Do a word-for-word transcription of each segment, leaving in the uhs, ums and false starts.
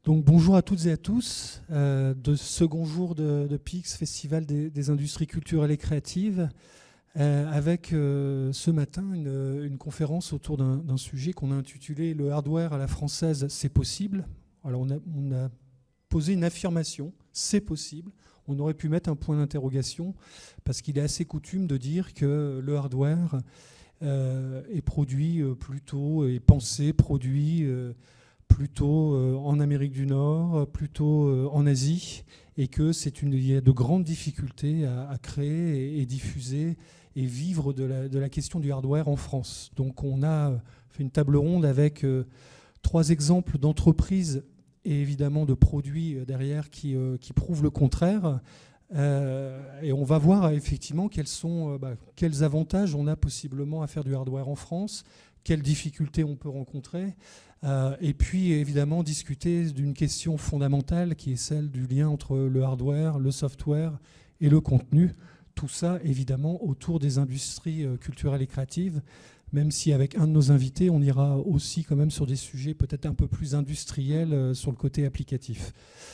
Donc bonjour à toutes et à tous, euh, de ce second jour de, de P I X, Festival des, des industries culturelles et créatives, euh, avec euh, ce matin une, une conférence autour d'un, d'un sujet qu'on a intitulé « Le hardware à la française, c'est possible ». Alors on a, on a posé une affirmation, c'est possible. On aurait pu mettre un point d'interrogation parce qu'il est assez coutume de dire que le hardware euh, est produit euh, plutôt, est pensé, produit euh, plutôt euh, en Amérique du Nord, plutôt euh, en Asie, et que c'est une, il y a de grandes difficultés à, à créer et, et diffuser et vivre de la, de la question du hardware en France. Donc on a fait une table ronde avec euh, trois exemples d'entreprises et évidemment de produits derrière qui, euh, qui prouvent le contraire. Euh, et on va voir effectivement quels sont, euh, bah, quels avantages on a possiblement à faire du hardware en France, quelles difficultés on peut rencontrer. Euh, et puis évidemment discuter d'une question fondamentale qui est celle du lien entre le hardware, le software et le contenu. Tout ça évidemment autour des industries euh, culturelles et créatives, même si avec un de nos invités, on ira aussi quand même sur des sujets peut-être un peu plus industriels euh, sur le côté applicatif.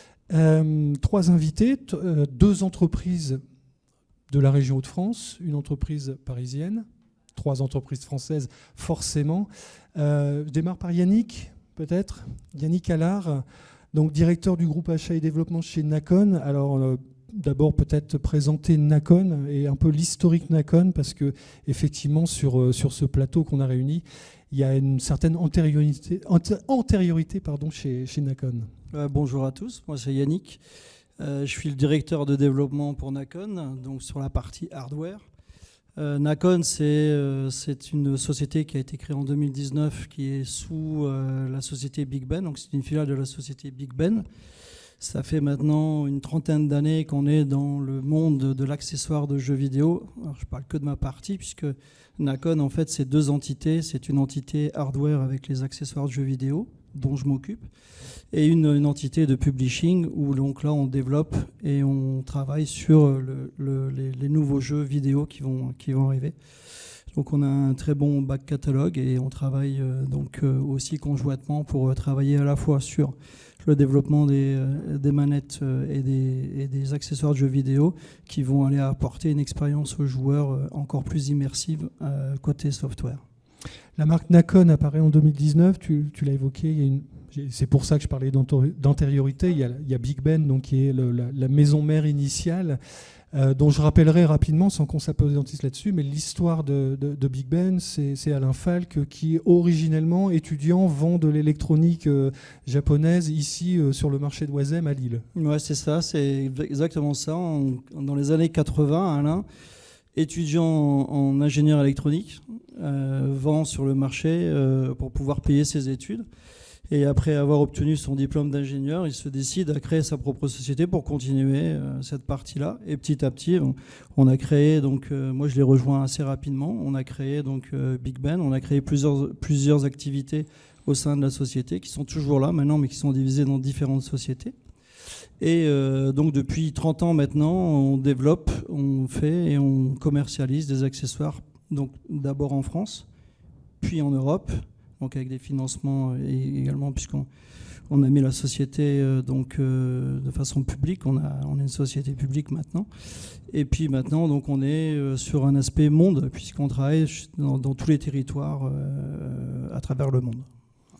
Euh, trois invités, t- euh, deux entreprises de la région Hauts-de-France, une entreprise parisienne, trois entreprises françaises forcément. Euh, je démarre par Yannick, peut-être. Yannick Allard, donc directeur du groupe achat et développement chez Nacon. Alors euh, d'abord peut-être présenter Nacon et un peu l'historique Nacon, parce que effectivement sur, euh, sur ce plateau qu'on a réuni, il y a une certaine antériorité, antériorité pardon, chez, chez Nacon. Euh, bonjour à tous, moi c'est Yannick. Euh, je suis le directeur de développement pour Nacon, donc sur la partie hardware. Euh, Nacon, c'est, euh, c'est une société qui a été créée en deux mille dix-neuf, qui est sous euh, la société Big Ben, donc c'est une filiale de la société Big Ben. Ça fait maintenant une trentaine d'années qu'on est dans le monde de l'accessoire de jeux vidéo. Alors, je parle que de ma partie, puisque Nacon, en fait, c'est deux entités. C'est une entité hardware avec les accessoires de jeux vidéo, dont je m'occupe, et une, une entité de publishing, où donc là, on développe et on travaille sur le, le, les, les nouveaux jeux vidéo qui vont, qui vont arriver. Donc on a un très bon back catalogue et on travaille euh, donc euh, aussi conjointement pour euh, travailler à la fois sur le développement des, euh, des manettes euh, et, des, et des accessoires de jeux vidéo qui vont aller apporter une expérience aux joueurs euh, encore plus immersive euh, côté software. La marque Nacon apparaît en deux mille dix-neuf, tu, tu l'as évoqué, il y a une, c'est pour ça que je parlais d'antériorité, il y a, il y a Big Ben, donc, qui est le, la, la maison mère initiale, Euh, dont je rappellerai rapidement, sans qu'on s'appesantisse là-dessus, mais l'histoire de, de, de Big Ben, c'est, c'est Alain Falk qui, originellement, étudiant, vend de l'électronique euh, japonaise ici euh, sur le marché de Oisem à Lille. Ouais, c'est ça, c'est exactement ça. En, dans les années quatre-vingts, Alain, étudiant en, en ingénieur électronique, euh, vend sur le marché euh, pour pouvoir payer ses études. Et après avoir obtenu son diplôme d'ingénieur, il se décide à créer sa propre société pour continuer euh, cette partie-là. Et petit à petit, on, on a créé, donc euh, moi je l'ai rejoint assez rapidement, on a créé donc euh, Big Ben, on a créé plusieurs, plusieurs activités au sein de la société qui sont toujours là maintenant, mais qui sont divisées dans différentes sociétés. Et euh, donc depuis trente ans maintenant, on développe, on fait et on commercialise des accessoires, donc d'abord en France, puis en Europe, donc avec des financements également, puisqu'on on a mis la société euh, donc, euh, de façon publique, on, a, on est une société publique maintenant, et puis maintenant donc, on est euh, sur un aspect monde, puisqu'on travaille dans, dans tous les territoires euh, à travers le monde.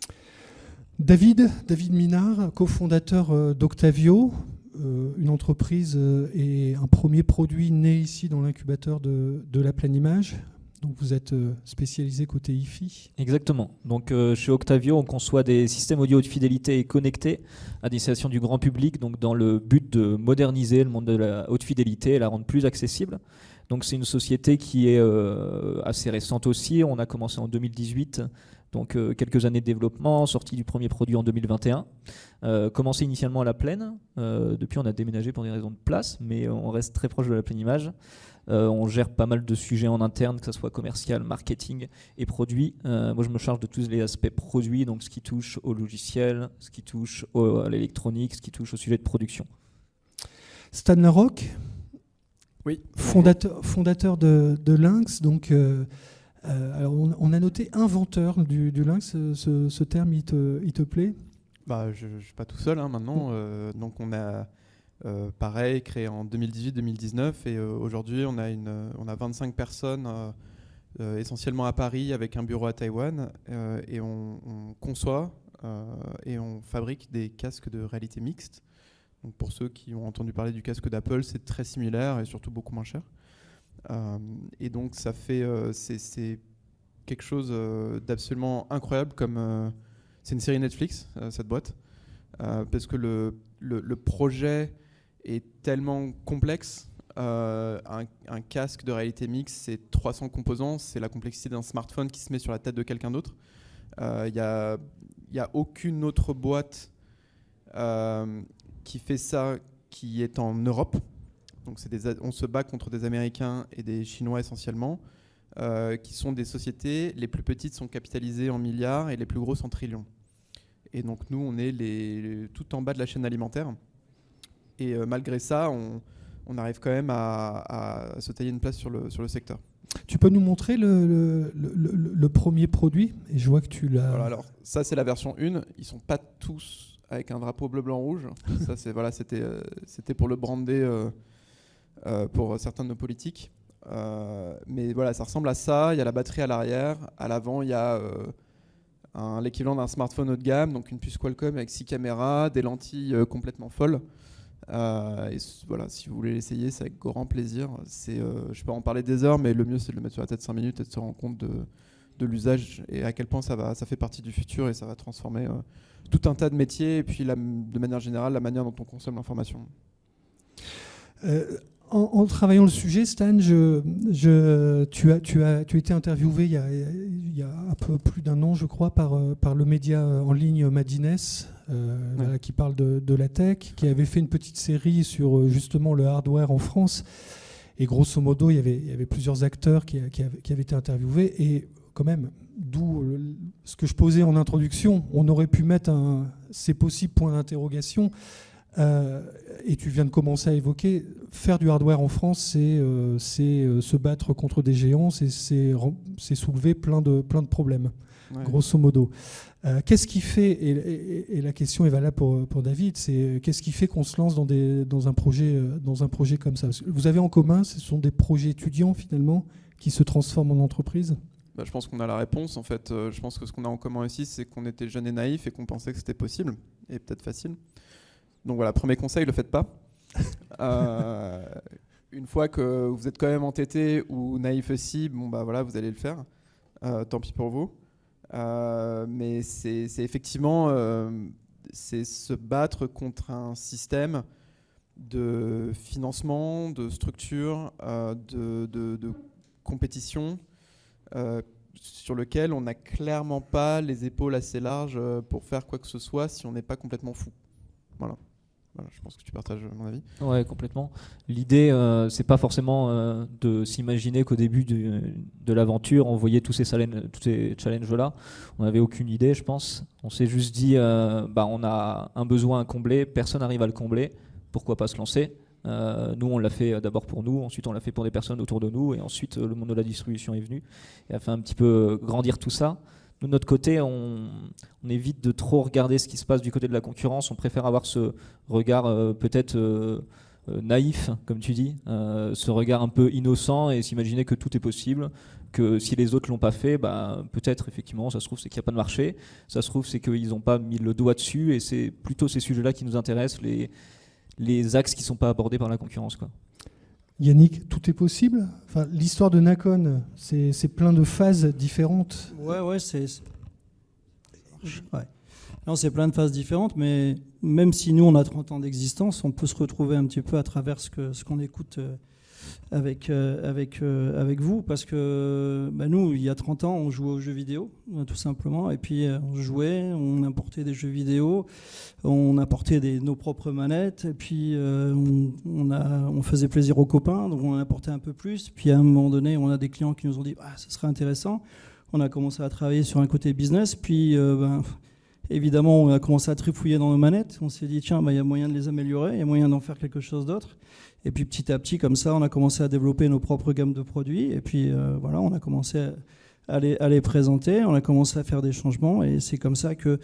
David, David Minard, cofondateur euh, d'Octavio, euh, une entreprise euh, et un premier produit né ici dans l'incubateur de, de la Pleine Image. Donc vous êtes spécialisé côté I F I. Exactement. Donc euh, chez Octavio, on conçoit des systèmes audio de fidélité et connectés à destination du grand public, donc dans le but de moderniser le monde de la haute fidélité et la rendre plus accessible. Donc c'est une société qui est euh, assez récente aussi. On a commencé en deux mille dix-huit, donc euh, quelques années de développement, sortie du premier produit en deux mille vingt et un. Euh, commencé initialement à la Plaine. Euh, depuis, on a déménagé pour des raisons de place, mais on reste très proche de la Pleine Image. Euh, on gère pas mal de sujets en interne, que ce soit commercial, marketing et produits. Euh, moi, je me charge de tous les aspects produits, donc ce qui touche au logiciel, ce qui touche au, à l'électronique, ce qui touche au sujet de production. Stan Larocque, oui. fondateur, fondateur de, de Lynx. Donc, euh, euh, alors on, on a noté inventeur du, du Lynx. Ce, ce terme, il te, il te plaît ? bah, je ne suis pas tout seul hein, maintenant. Euh, donc on a, euh, pareil, créé en deux mille dix-huit deux mille dix-neuf. Et euh, aujourd'hui, on a, une, on a vingt-cinq personnes, euh, euh, essentiellement à Paris, avec un bureau à Taïwan. Euh, et on, on conçoit euh, et on fabrique des casques de réalité mixte. Donc pour ceux qui ont entendu parler du casque d'Apple, c'est très similaire et surtout beaucoup moins cher. Euh, et donc ça fait, euh, c'est, c'est quelque chose euh, d'absolument incroyable. Comme euh, c'est une série Netflix, euh, cette boîte, euh, parce que le, le, le projet est tellement complexe. Euh, un, un casque de réalité mixte, c'est trois cents composants, c'est la complexité d'un smartphone qui se met sur la tête de quelqu'un d'autre. Il euh, n'y a, y a aucune autre boîte euh, qui fait ça, qui est en Europe. Donc c'est des, on se bat contre des Américains et des Chinois essentiellement, euh, qui sont des sociétés, les plus petites sont capitalisées en milliards et les plus grosses en trillions. Et donc nous, on est les, les, tout en bas de la chaîne alimentaire. Et euh, malgré ça, on, on arrive quand même à, à se tailler une place sur le, sur le secteur. Tu peux nous montrer le, le, le, le, le premier produit ? Et je vois que tu l'as... Voilà, alors ça, c'est la version un. Ils ne sont pas tous avec un drapeau bleu, blanc, rouge. Ça, c'est, voilà, c'était, euh, c'était pour le brander euh, euh, pour certains de nos politiques. Euh, mais voilà, ça ressemble à ça. Il y a la batterie à l'arrière. À l'avant, il y a euh, un, l'équivalent d'un smartphone haut de gamme, donc une puce Qualcomm avec six caméras, des lentilles euh, complètement folles. Euh, et voilà, si vous voulez l'essayer, c'est avec grand plaisir. C'est, euh, je peux en parler des heures, mais le mieux, c'est de le mettre sur la tête cinq minutes et de se rendre compte de, de l'usage et à quel point ça, va, ça fait partie du futur et ça va transformer euh, tout un tas de métiers et puis la, de manière générale la manière dont on consomme l'information. Euh, en, en travaillant le sujet, Stan, je, je, tu, as, tu, as, tu as été interviewé il y, a, il y a un peu plus d'un an, je crois, par, par le média en ligne Madines, euh, ouais. voilà, qui parle de, de la tech, qui avait fait une petite série sur justement le hardware en France. Et grosso modo, il y avait, il y avait plusieurs acteurs qui, qui, avaient, qui avaient été interviewés. Et quand même, d'où ce que je posais en introduction, on aurait pu mettre un « c'est possible » point d'interrogation. Euh, et tu viens de commencer à évoquer, faire du hardware en France, c'est, euh, c'est euh, se battre contre des géants, c'est, c'est, c'est soulever plein de, plein de problèmes, ouais. Grosso modo. Euh, qu'est-ce qui fait, et, et, et la question est valable pour, pour David, c'est qu'est-ce qui fait qu'on se lance dans, des, dans, un projet, dans un projet comme ça ? Parce que vous avez en commun, ce sont des projets étudiants finalement qui se transforment en entreprise ? Bah, je pense qu'on a la réponse. En fait, euh, je pense que ce qu'on a en commun ici, c'est qu'on était jeunes et naïfs et qu'on pensait que c'était possible et peut-être facile. Donc voilà, premier conseil, le faites pas. euh, une fois que vous êtes quand même entêté ou naïf aussi, bon bah voilà, vous allez le faire. Euh, tant pis pour vous. Euh, mais c'est, c'est effectivement euh, c'est se battre contre un système de financement, de structure, euh, de, de, de compétition euh, sur lequel on n'a clairement pas les épaules assez larges pour faire quoi que ce soit si on n'est pas complètement fou. Voilà. Voilà, je pense que tu partages mon avis. Ouais, complètement. L'idée, euh, c'est pas forcément euh, de s'imaginer qu'au début du, de l'aventure, on voyait tous ces, salènes, tous ces challenges-là. On n'avait aucune idée, je pense. On s'est juste dit, euh, bah, on a un besoin à combler, personne n'arrive à le combler, pourquoi pas se lancer ? Euh, nous, on l'a fait d'abord pour nous, ensuite on l'a fait pour des personnes autour de nous, et ensuite le monde de la distribution est venu et a fait un petit peu grandir tout ça. Nous, de notre côté, on, on évite de trop regarder ce qui se passe du côté de la concurrence. On préfère avoir ce regard euh, peut-être euh, euh, naïf, comme tu dis, euh, ce regard un peu innocent et s'imaginer que tout est possible, que si les autres ne l'ont pas fait, bah, peut-être effectivement, ça se trouve, c'est qu'il n'y a pas de marché. Ça se trouve, c'est qu'ils n'ont pas mis le doigt dessus et c'est plutôt ces sujets-là qui nous intéressent, les, les axes qui ne sont pas abordés par la concurrence, quoi. Yannick, tout est possible ? Enfin, l'histoire de Nacon, c'est, c'est plein de phases différentes. Ouais, ouais, c'est... c'est... Ouais. Non, c'est plein de phases différentes, mais même si nous, on a trente ans d'existence, on peut se retrouver un petit peu à travers ce, que, ce qu'on écoute euh, avec, euh, avec, euh, avec vous, parce que bah, nous, il y a trente ans, on jouait aux jeux vidéo, tout simplement, et puis euh, on jouait, on importait des jeux vidéo, on importait des, nos propres manettes, et puis euh, on, on, a, on faisait plaisir aux copains, donc on importait un peu plus, puis à un moment donné, on a des clients qui nous ont dit ah, « ça serait intéressant », on a commencé à travailler sur un côté business, puis euh, ben, évidemment, on a commencé à trifouiller dans nos manettes, on s'est dit « tiens, ben, y a moyen de les améliorer, il y a moyen d'en faire quelque chose d'autre ». Et puis petit à petit, comme ça, on a commencé à développer nos propres gammes de produits. Et puis euh, voilà, on a commencé à les, à les présenter, on a commencé à faire des changements. Et c'est comme ça que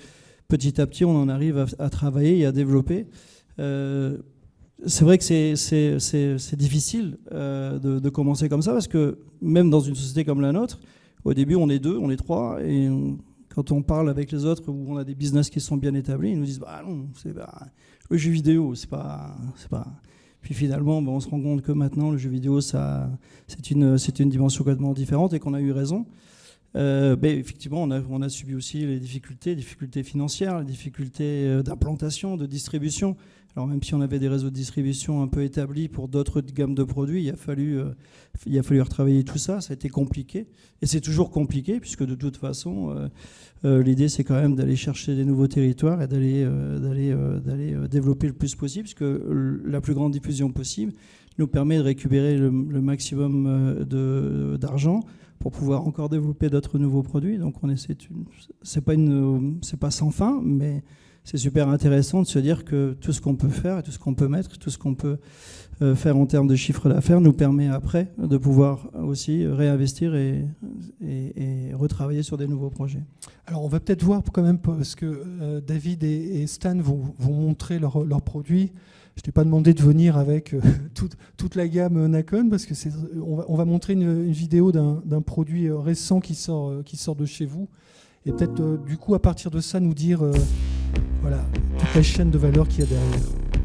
petit à petit, on en arrive à, à travailler et à développer. Euh, c'est vrai que c'est, c'est, c'est, c'est difficile euh, de, de commencer comme ça, parce que même dans une société comme la nôtre, au début, on est deux, on est trois, et on, quand on parle avec les autres où on a des business qui sont bien établis, ils nous disent bah non, c'est bah, le jeu vidéo, c'est pas, c'est pas. Puis finalement, bah, on se rend compte que maintenant, le jeu vidéo, ça, c'est une, c'est une dimension complètement différente et qu'on a eu raison. Euh, mais effectivement, on a, on a subi aussi les difficultés, les difficultés financières, les difficultés d'implantation, de distribution. Alors même si on avait des réseaux de distribution un peu établis pour d'autres gammes de produits, il a fallu, euh, il a fallu retravailler tout ça. Ça a été compliqué. Et c'est toujours compliqué, puisque de toute façon, euh, euh, l'idée, c'est quand même d'aller chercher des nouveaux territoires et d'aller, euh, d'aller, euh, d'aller euh, développer le plus possible, puisque la plus grande diffusion possible nous permet de récupérer le, le maximum de, d'argent pour pouvoir encore développer d'autres nouveaux produits. Donc on essaie, c'est pas une, c'est pas sans fin, mais c'est super intéressant de se dire que tout ce qu'on peut faire et tout ce qu'on peut mettre, tout ce qu'on peut faire en termes de chiffre d'affaires nous permet après de pouvoir aussi réinvestir et, et, et retravailler sur des nouveaux projets. Alors on va peut-être voir quand même, parce que euh, David et, et Stan vont, vont montrer leurs leur produits. Je t'ai pas demandé de venir avec euh, toute, toute la gamme Nacon, parce que c'est, on, va, on va montrer une, une vidéo d'un, d'un produit récent qui sort, euh, qui sort de chez vous. Et peut-être euh, du coup à partir de ça nous dire euh, voilà, toute la chaîne de valeur qu'il y a derrière.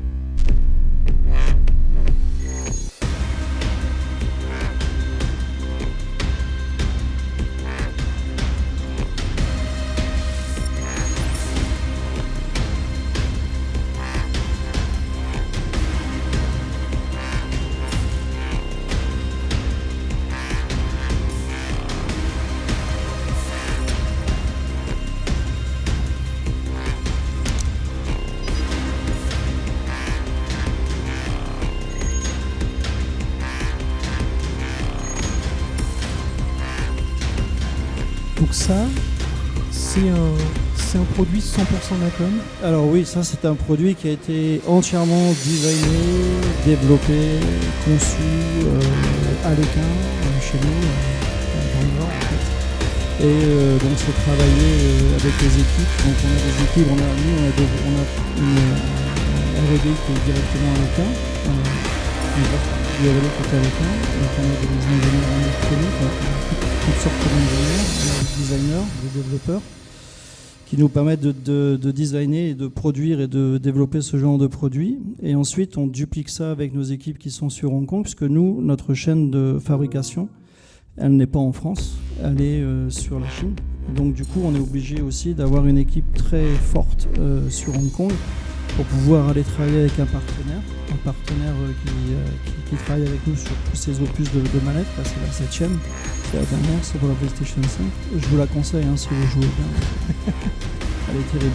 Donc ça, c'est un, c'est un produit cent pour cent Nacon. Alors oui, ça c'est un produit qui a été entièrement designé, développé, conçu euh, à l'Équin, euh, chez nous, euh, dans le Nord en fait. Et euh, donc c'est travaillé euh, avec les équipes. Donc on a des équipes, on a, nous, on a, des, on a une euh, R et D qui est directement à l'Équin. Euh, du R et D qui est à l'Équin. Donc on a des ingénieurs en électronique, toutes sortes d'ingénieurs, des designers, des développeurs, qui nous permettent de, de, de designer et de produire et de développer ce genre de produits. Et ensuite, on duplique ça avec nos équipes qui sont sur Hong Kong, puisque nous, notre chaîne de fabrication, elle n'est pas en France, elle est euh, sur la Chine. Donc du coup, on est obligé aussi d'avoir une équipe très forte euh, sur Hong Kong pour pouvoir aller travailler avec un partenaire, un partenaire euh, qui, euh, qui, qui travaille avec nous sur tous ces opus de, de manettes. Là, c'est la septième, c'est la dernière, c'est pour la PlayStation cinq. Je vous la conseille hein, si vous jouez bien. Elle est terrible.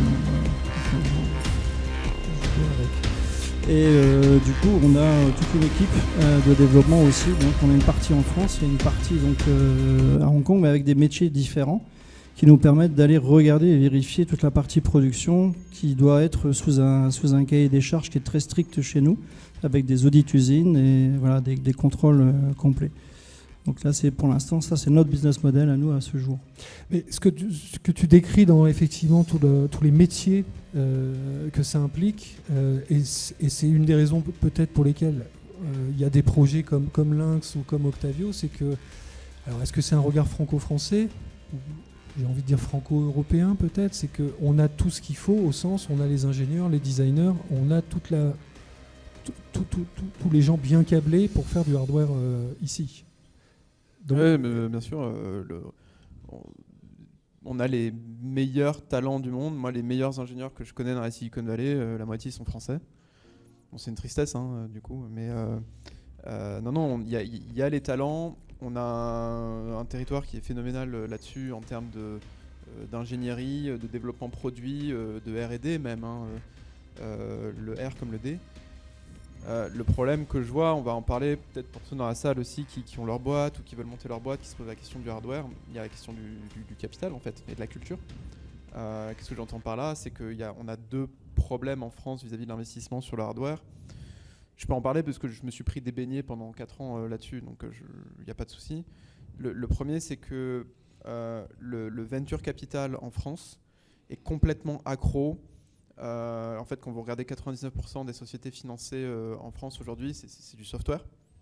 Et euh, du coup, on a toute une équipe euh, de développement aussi. Donc, on a une partie en France et une partie donc, euh, à Hong Kong, mais avec des métiers différents qui nous permettent d'aller regarder et vérifier toute la partie production qui doit être sous un, sous un cahier des charges qui est très strict chez nous, avec des audits usines et voilà, des, des contrôles euh, complets. Donc là, c'est pour l'instant, ça c'est notre business model à nous à ce jour. Mais ce que tu, ce que tu décris dans effectivement tout le, tous les métiers euh, que ça implique, euh, et, et c'est une des raisons peut-être pour lesquelles euh, il y a des projets comme, comme Lynx ou comme Octavio, c'est que, alors est-ce que c'est un regard franco-français ? J'ai envie de dire franco-européen peut-être, c'est qu'on a tout ce qu'il faut au sens, on a les ingénieurs, les designers, on a toute la, tout, tout, tout, tout, tous les gens bien câblés pour faire du hardware euh, ici. Donc, oui, mais bien sûr, euh, le, on, on a les meilleurs talents du monde. Moi, les meilleurs ingénieurs que je connais dans la Silicon Valley, euh, la moitié sont français. Bon, c'est une tristesse, hein, du coup, mais euh, euh, non, non, il y, y a les talents. On a un, un territoire qui est phénoménal là-dessus en termes de, euh, d'ingénierie, de développement produit, euh, de R et D même, hein, euh, le R comme le D. Euh, le problème que je vois, on va en parler peut-être pour ceux dans la salle aussi qui, qui ont leur boîte ou qui veulent monter leur boîte, qui se posent la question du hardware. Il y a la question du, du, du capital en fait et de la culture. Euh, qu'est-ce que j'entends par là ? C'est qu'on a, a deux problèmes en France vis-à-vis de l'investissement sur le hardware. Je peux en parler parce que je me suis pris des beignets pendant quatre ans euh, là-dessus, donc il n'y a pas de souci. Le, le premier, c'est que euh, le, le venture capital en France est complètement accro. Euh, en fait, quand vous regardez quatre-vingt-dix-neuf pour cent des sociétés financées euh, en France aujourd'hui, c'est, c'est du software.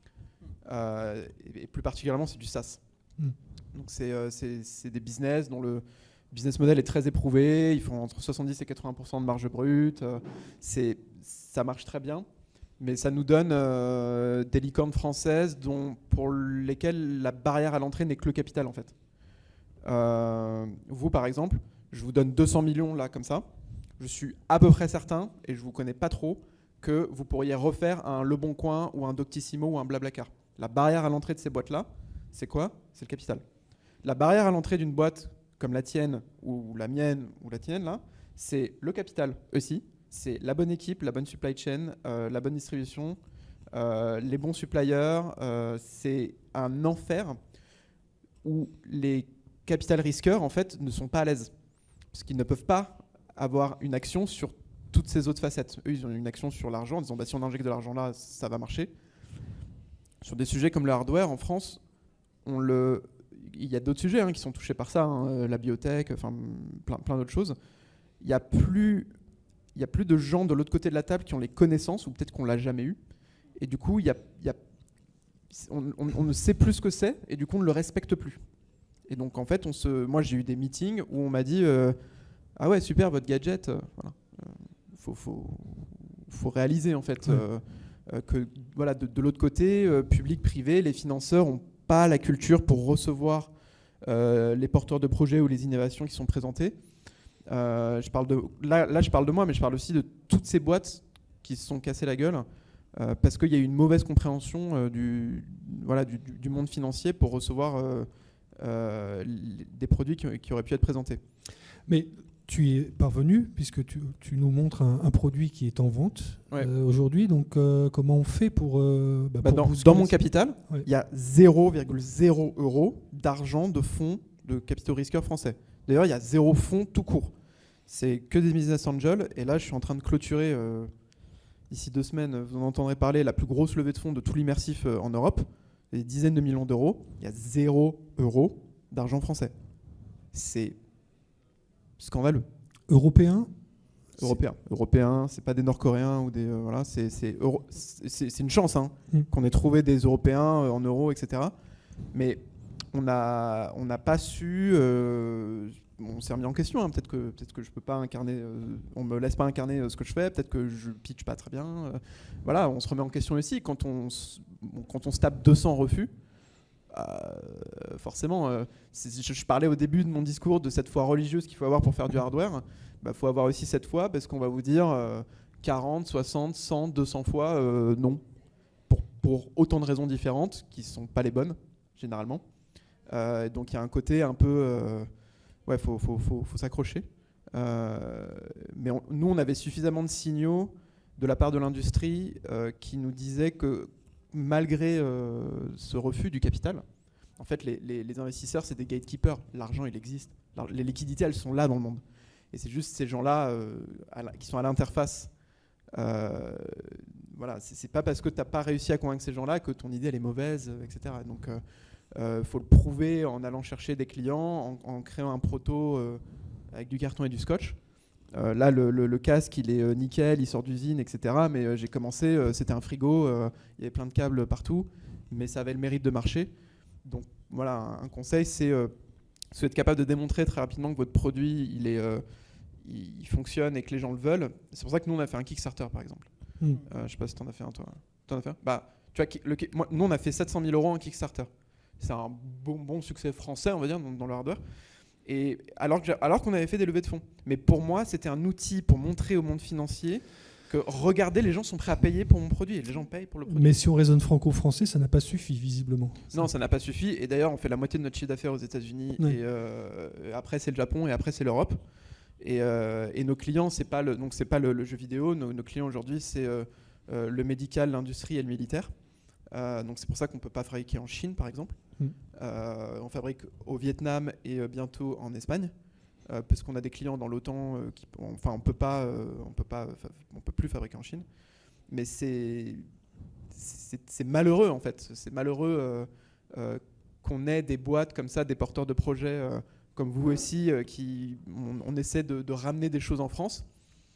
Euh, et, et plus particulièrement, c'est du SaaS. Mm. Donc, c'est, euh, c'est, c'est des business dont le business model est très éprouvé. Ils font entre soixante-dix et quatre-vingts pour cent de marge brute. Euh, c'est, ça marche très bien. Mais ça nous donne euh, des licornes françaises dont, pour lesquelles la barrière à l'entrée n'est que le capital, en fait. Euh, vous, par exemple, je vous donne deux cents millions là, comme ça. Je suis à peu près certain, et je ne vous connais pas trop, que vous pourriez refaire un Leboncoin ou un Doctissimo ou un Blablacar. La barrière à l'entrée de ces boîtes-là, c'est quoi ? C'est le capital. La barrière à l'entrée d'une boîte comme la tienne, ou la mienne, ou la tienne, là, c'est le capital aussi. C'est la bonne équipe, la bonne supply chain, euh, la bonne distribution, euh, les bons suppliers. Euh, c'est un enfer où les capital risqueurs, en fait, ne sont pas à l'aise. Parce qu'ils ne peuvent pas avoir une action sur toutes ces autres facettes. Eux, ils ont une action sur l'argent en disant bah, si on injecte de l'argent là, ça va marcher. Sur des sujets comme le hardware, en France, on le... il y a d'autres sujets hein, qui sont touchés par ça, hein, la biotech, enfin, plein, plein d'autres choses. Il n'y a plus... il y a plus de gens de l'autre côté de la table qui ont les connaissances, ou peut-être qu'on ne l'a jamais eu. Et du coup, il y a, il y a... On, on, on ne sait plus ce que c'est, et du coup, on ne le respecte plus. Et donc, en fait, on se... moi, j'ai eu des meetings où on m'a dit euh, ah ouais, super, votre gadget, euh, voilà. Euh, faut, faut, faut réaliser, en fait, ouais. euh, euh, que voilà, de, de l'autre côté, euh, public, privé, les financeurs n'ont pas la culture pour recevoir euh, les porteurs de projets ou les innovations qui sont présentées. Euh, je parle de, là, là, je parle de moi, mais je parle aussi de toutes ces boîtes qui se sont cassées la gueule euh, parce qu'il y a eu une mauvaise compréhension euh, du, voilà, du, du monde financier pour recevoir euh, euh, des produits qui, qui auraient pu être présentés. Mais tu y es parvenu, puisque tu, tu nous montres un, un produit qui est en vente ouais. euh, aujourd'hui. Donc, euh, comment on fait pour... Euh, bah, bah pour dans, dans mon capital, il ouais. y a zéro virgule zéro euros d'argent de fonds de capitaux risqueurs français. D'ailleurs, il y a zéro fonds tout court. C'est que des business angels. Et là, je suis en train de clôturer, euh, d'ici deux semaines, vous en entendrez parler, la plus grosse levée de fonds de tout l'immersif euh, en Europe. Des dizaines de millions d'euros. Il y a zéro euro d'argent français. C'est scandaleux. Européen Européen. Européen, c'est pas des Nord-Coréens ou des... Euh, voilà, c'est, c'est, euro, c'est, c'est une chance hein, mm. qu'on ait trouvé des Européens euh, en euros, et cetera. Mais... on n'a on n'a pas su, euh, on s'est remis en question, hein, peut-être que peut-être que je peux pas incarner, euh, on me laisse pas incarner euh, ce que je fais, peut-être que je pitch pas très bien, euh, voilà, on se remet en question aussi quand on quand on se tape deux cents refus, euh, forcément, euh, je, je parlais au début de mon discours de cette foi religieuse qu'il faut avoir pour faire du hardware, bah faut avoir aussi cette foi parce qu'on va vous dire euh, quarante, soixante, cent, deux cents fois euh, non, pour pour autant de raisons différentes qui sont pas les bonnes généralement. Euh, donc il y a un côté un peu, euh, ouais, faut, faut, faut, faut s'accrocher. Euh, mais on, nous, on avait suffisamment de signaux de la part de l'industrie euh, qui nous disaient que malgré euh, ce refus du capital, en fait, les, les, les investisseurs, c'est des gatekeepers. L'argent, il existe. Les liquidités, elles sont là dans le monde. Et c'est juste ces gens-là euh, la, qui sont à l'interface. Euh, voilà, c'est, c'est pas parce que tu n'as pas réussi à convaincre ces gens-là que ton idée, elle est mauvaise, et cetera. Donc, euh, Il euh, faut le prouver en allant chercher des clients, en, en créant un proto euh, avec du carton et du scotch. Euh, là, le, le, le casque, il est euh, nickel, il sort d'usine, et cetera. Mais euh, j'ai commencé, euh, c'était un frigo, euh, il y avait plein de câbles partout, mais ça avait le mérite de marcher. Donc voilà, un, un conseil, c'est euh, être capable de démontrer très rapidement que votre produit, il, est, euh, il, il fonctionne et que les gens le veulent. C'est pour ça que nous, on a fait un Kickstarter, par exemple. Mm. Euh, je ne sais pas si tu en as fait un, toi. T'en as fait un bah, tu vois, le, moi, nous, on a fait sept cent mille euros en Kickstarter. C'est un bon, bon succès français, on va dire, dans, dans le hardware. Et alors, que alors qu'on avait fait des levées de fonds. Mais pour moi, c'était un outil pour montrer au monde financier que, regardez, les gens sont prêts à payer pour mon produit. Et les gens payent pour le produit. Mais si on raisonne franco-français, ça n'a pas suffi, visiblement. Non, ça n'a pas suffi. Et d'ailleurs, on fait la moitié de notre chiffre d'affaires aux États-Unis. Oui. Et euh, après, c'est le Japon. Et après, c'est l'Europe. Et, euh, et nos clients, c'est pas le, donc c'est pas le, le jeu vidéo. Nos, nos clients aujourd'hui, c'est euh, euh, le médical, l'industrie et le militaire. Euh, donc c'est pour ça qu'on ne peut pas fabriquer en Chine, par exemple. Mmh. Euh, on fabrique au Vietnam et euh, bientôt en Espagne, euh, parce qu'on a des clients dans l'OTAN. Euh, qui, enfin, on peut pas, euh, on peut pas, on peut plus fabriquer en Chine. Mais c'est, c'est, c'est malheureux en fait. C'est malheureux euh, euh, qu'on ait des boîtes comme ça, des porteurs de projets euh, comme vous aussi, euh, qui, on, on essaie de, de ramener des choses en France.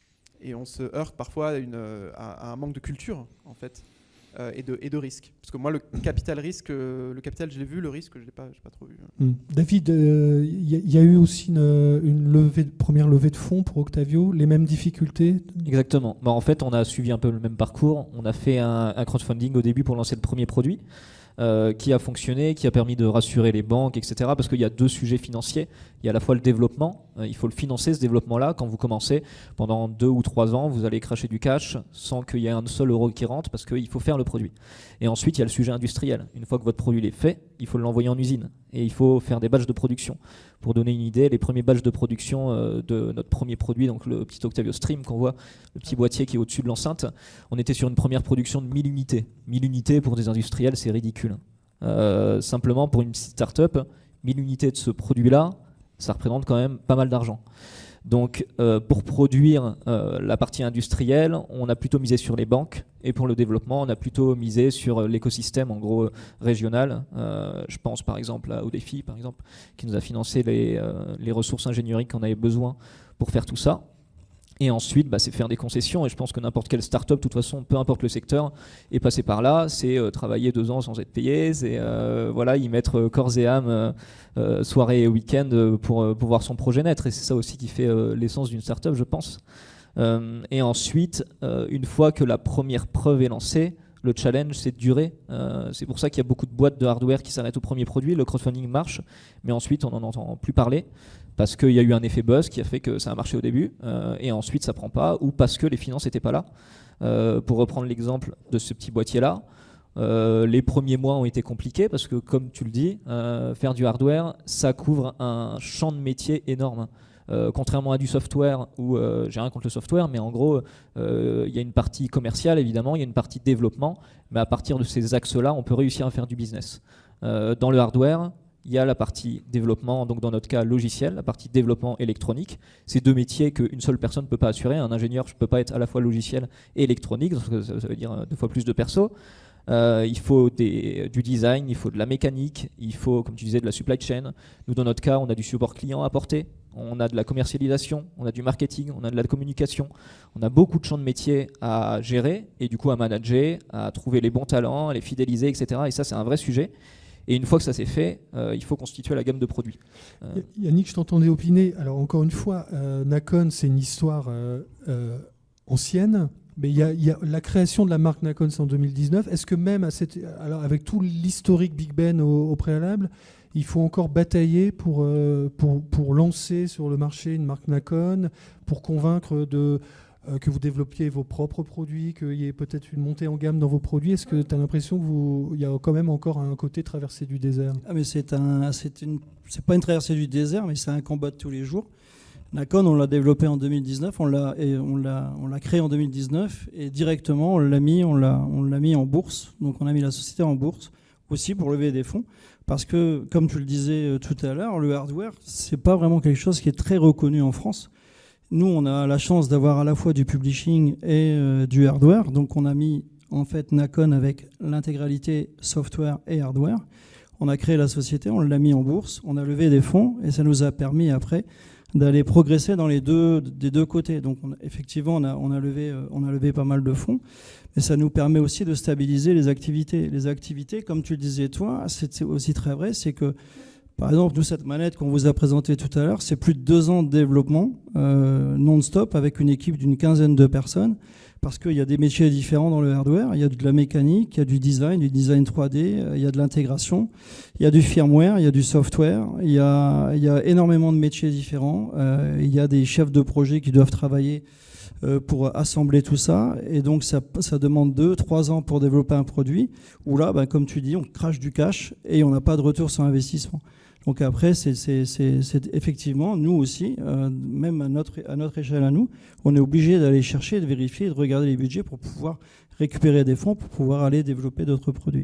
Et on se heurte parfois à, une, à, à un manque de culture, en fait, euh, et, de, et de risque. Parce que moi, le capital risque, euh, le capital, je l'ai vu, le risque, je ne l'ai pas, pas trop vu. Mmh. David, il euh, y, y a eu aussi une, une levée, première levée de fonds pour Octavio, les mêmes difficultés? Exactement. Bah, en fait, on a suivi un peu le même parcours. On a fait un, un crowdfunding au début pour lancer le premier produit. Euh, qui a fonctionné, qui a permis de rassurer les banques, et cetera. Parce qu'il y a deux sujets financiers. Il y a à la fois le développement, euh, il faut le financer ce développement-là. Quand vous commencez, pendant deux ou trois ans, vous allez cracher du cash sans qu'il y ait un seul euro qui rentre parce qu'il faut faire le produit. Et ensuite, il y a le sujet industriel. Une fois que votre produit est fait, il faut l'envoyer en usine et il faut faire des batchs de production. Pour donner une idée, les premiers batchs de production euh, de notre premier produit, donc le petit Octavio Stream qu'on voit, le petit boîtier qui est au-dessus de l'enceinte, on était sur une première production de mille unités. mille unités pour des industriels, c'est ridicule. Euh, simplement pour une petite start-up, mille unités de ce produit-là, ça représente quand même pas mal d'argent. Donc euh, pour produire euh, la partie industrielle, on a plutôt misé sur les banques, et pour le développement, on a plutôt misé sur l'écosystème en gros régional. Euh, je pense par exemple à Odéfi, par exemple, qui nous a financé les, euh, les ressources ingénierie qu'on avait besoin pour faire tout ça. Et ensuite, bah, c'est faire des concessions. Et je pense que n'importe quelle start-up, de toute façon, peu importe le secteur, est passé par là. C'est euh, travailler deux ans sans être payé. C'est euh, voilà, y mettre corps et âme, euh, euh, soirée et week-end euh, pour, euh, pour voir son projet naître. Et c'est ça aussi qui fait euh, l'essence d'une start-up, je pense. Euh, et ensuite, euh, une fois que la première preuve est lancée, le challenge, c'est de durer. Euh, c'est pour ça qu'il y a beaucoup de boîtes de hardware qui s'arrêtent au premier produit. Le crowdfunding marche, mais ensuite, on n'en entend plus parler parce qu'il y a eu un effet buzz qui a fait que ça a marché au début euh, et ensuite, ça ne prend pas, ou parce que les finances n'étaient pas là. Euh, pour reprendre l'exemple de ce petit boîtier-là, euh, les premiers mois ont été compliqués parce que, comme tu le dis, euh, faire du hardware, ça couvre un champ de métier énorme. Euh, contrairement à du software où euh, j'ai rien contre le software, mais en gros, il euh, y a une partie commerciale évidemment, il y a une partie développement, mais à partir de ces axes-là, on peut réussir à faire du business. Euh, dans le hardware, il y a la partie développement, donc dans notre cas logiciel, la partie développement électronique. C'est deux métiers qu'une seule personne ne peut pas assurer. Un ingénieur ne peut pas être à la fois logiciel et électronique, parce que ça veut dire deux fois plus de perso. Euh, il faut des, du design, il faut de la mécanique, il faut, comme tu disais, de la supply chain. Nous, dans notre cas, on a du support client à porter, on a de la commercialisation, on a du marketing, on a de la communication. On a beaucoup de champs de métiers à gérer et du coup à manager, à trouver les bons talents, à les fidéliser, et cetera. Et ça, c'est un vrai sujet. Et une fois que ça s'est fait, euh, il faut constituer la gamme de produits. Euh... Yannick, je t'entendais opiner. Alors encore une fois, euh, Nakon, c'est une histoire euh, euh, ancienne. Mais il y, y a la création de la marque Nakon, c'est en deux mille dix-neuf. Est-ce que même à cette, alors avec tout l'historique Big Ben au, au préalable, il faut encore batailler pour, euh, pour, pour lancer sur le marché une marque Nakon, pour convaincre de, euh, que vous développiez vos propres produits, qu'il y ait peut-être une montée en gamme dans vos produits? Est-ce que tu as l'impression qu'il y a quand même encore un côté traversée du désert? Ah mais c'est un, c'est une, c'est pas une traversée du désert, mais c'est un combat de tous les jours. Nakon, on l'a développé en deux mille dix-neuf, on l'a, et on l'a, on l'a créé en deux mille dix-neuf et directement on l'a mis, on l'a, on l'a mis en bourse. Donc on a mis la société en bourse aussi pour lever des fonds, parce que comme tu le disais tout à l'heure, le hardware c'est pas vraiment quelque chose qui est très reconnu en France. Nous, on a la chance d'avoir à la fois du publishing et euh, du hardware, donc on a mis en fait Nakon avec l'intégralité software et hardware. On a créé la société, on l'a mis en bourse, on a levé des fonds et ça nous a permis après d'aller progresser dans les deux, des deux côtés. Donc on, effectivement, on a, on, a levé, on a levé pas mal de fonds, mais ça nous permet aussi de stabiliser les activités. Les activités, comme tu le disais toi, c'est aussi très vrai, c'est que, par exemple, nous, cette manette qu'on vous a présentée tout à l'heure, c'est plus de deux ans de développement euh, non-stop avec une équipe d'une quinzaine de personnes, parce qu'il y a des métiers différents dans le hardware. Il y a de la mécanique, il y a du design, du design trois D, il y a de l'intégration, il y a du firmware, il y a du software, il y a, il y a énormément de métiers différents. Euh, il y a des chefs de projet qui doivent travailler euh, pour assembler tout ça. Et donc, ça, ça demande deux, trois ans pour développer un produit où là, ben, comme tu dis, on crache du cash et on n'a pas de retour sur investissement. Donc après, c'est, c'est, c'est, c'est effectivement, nous aussi, euh, même à notre, à notre échelle à nous, on est obligé d'aller chercher, de vérifier, de regarder les budgets pour pouvoir récupérer des fonds, pour pouvoir aller développer d'autres produits.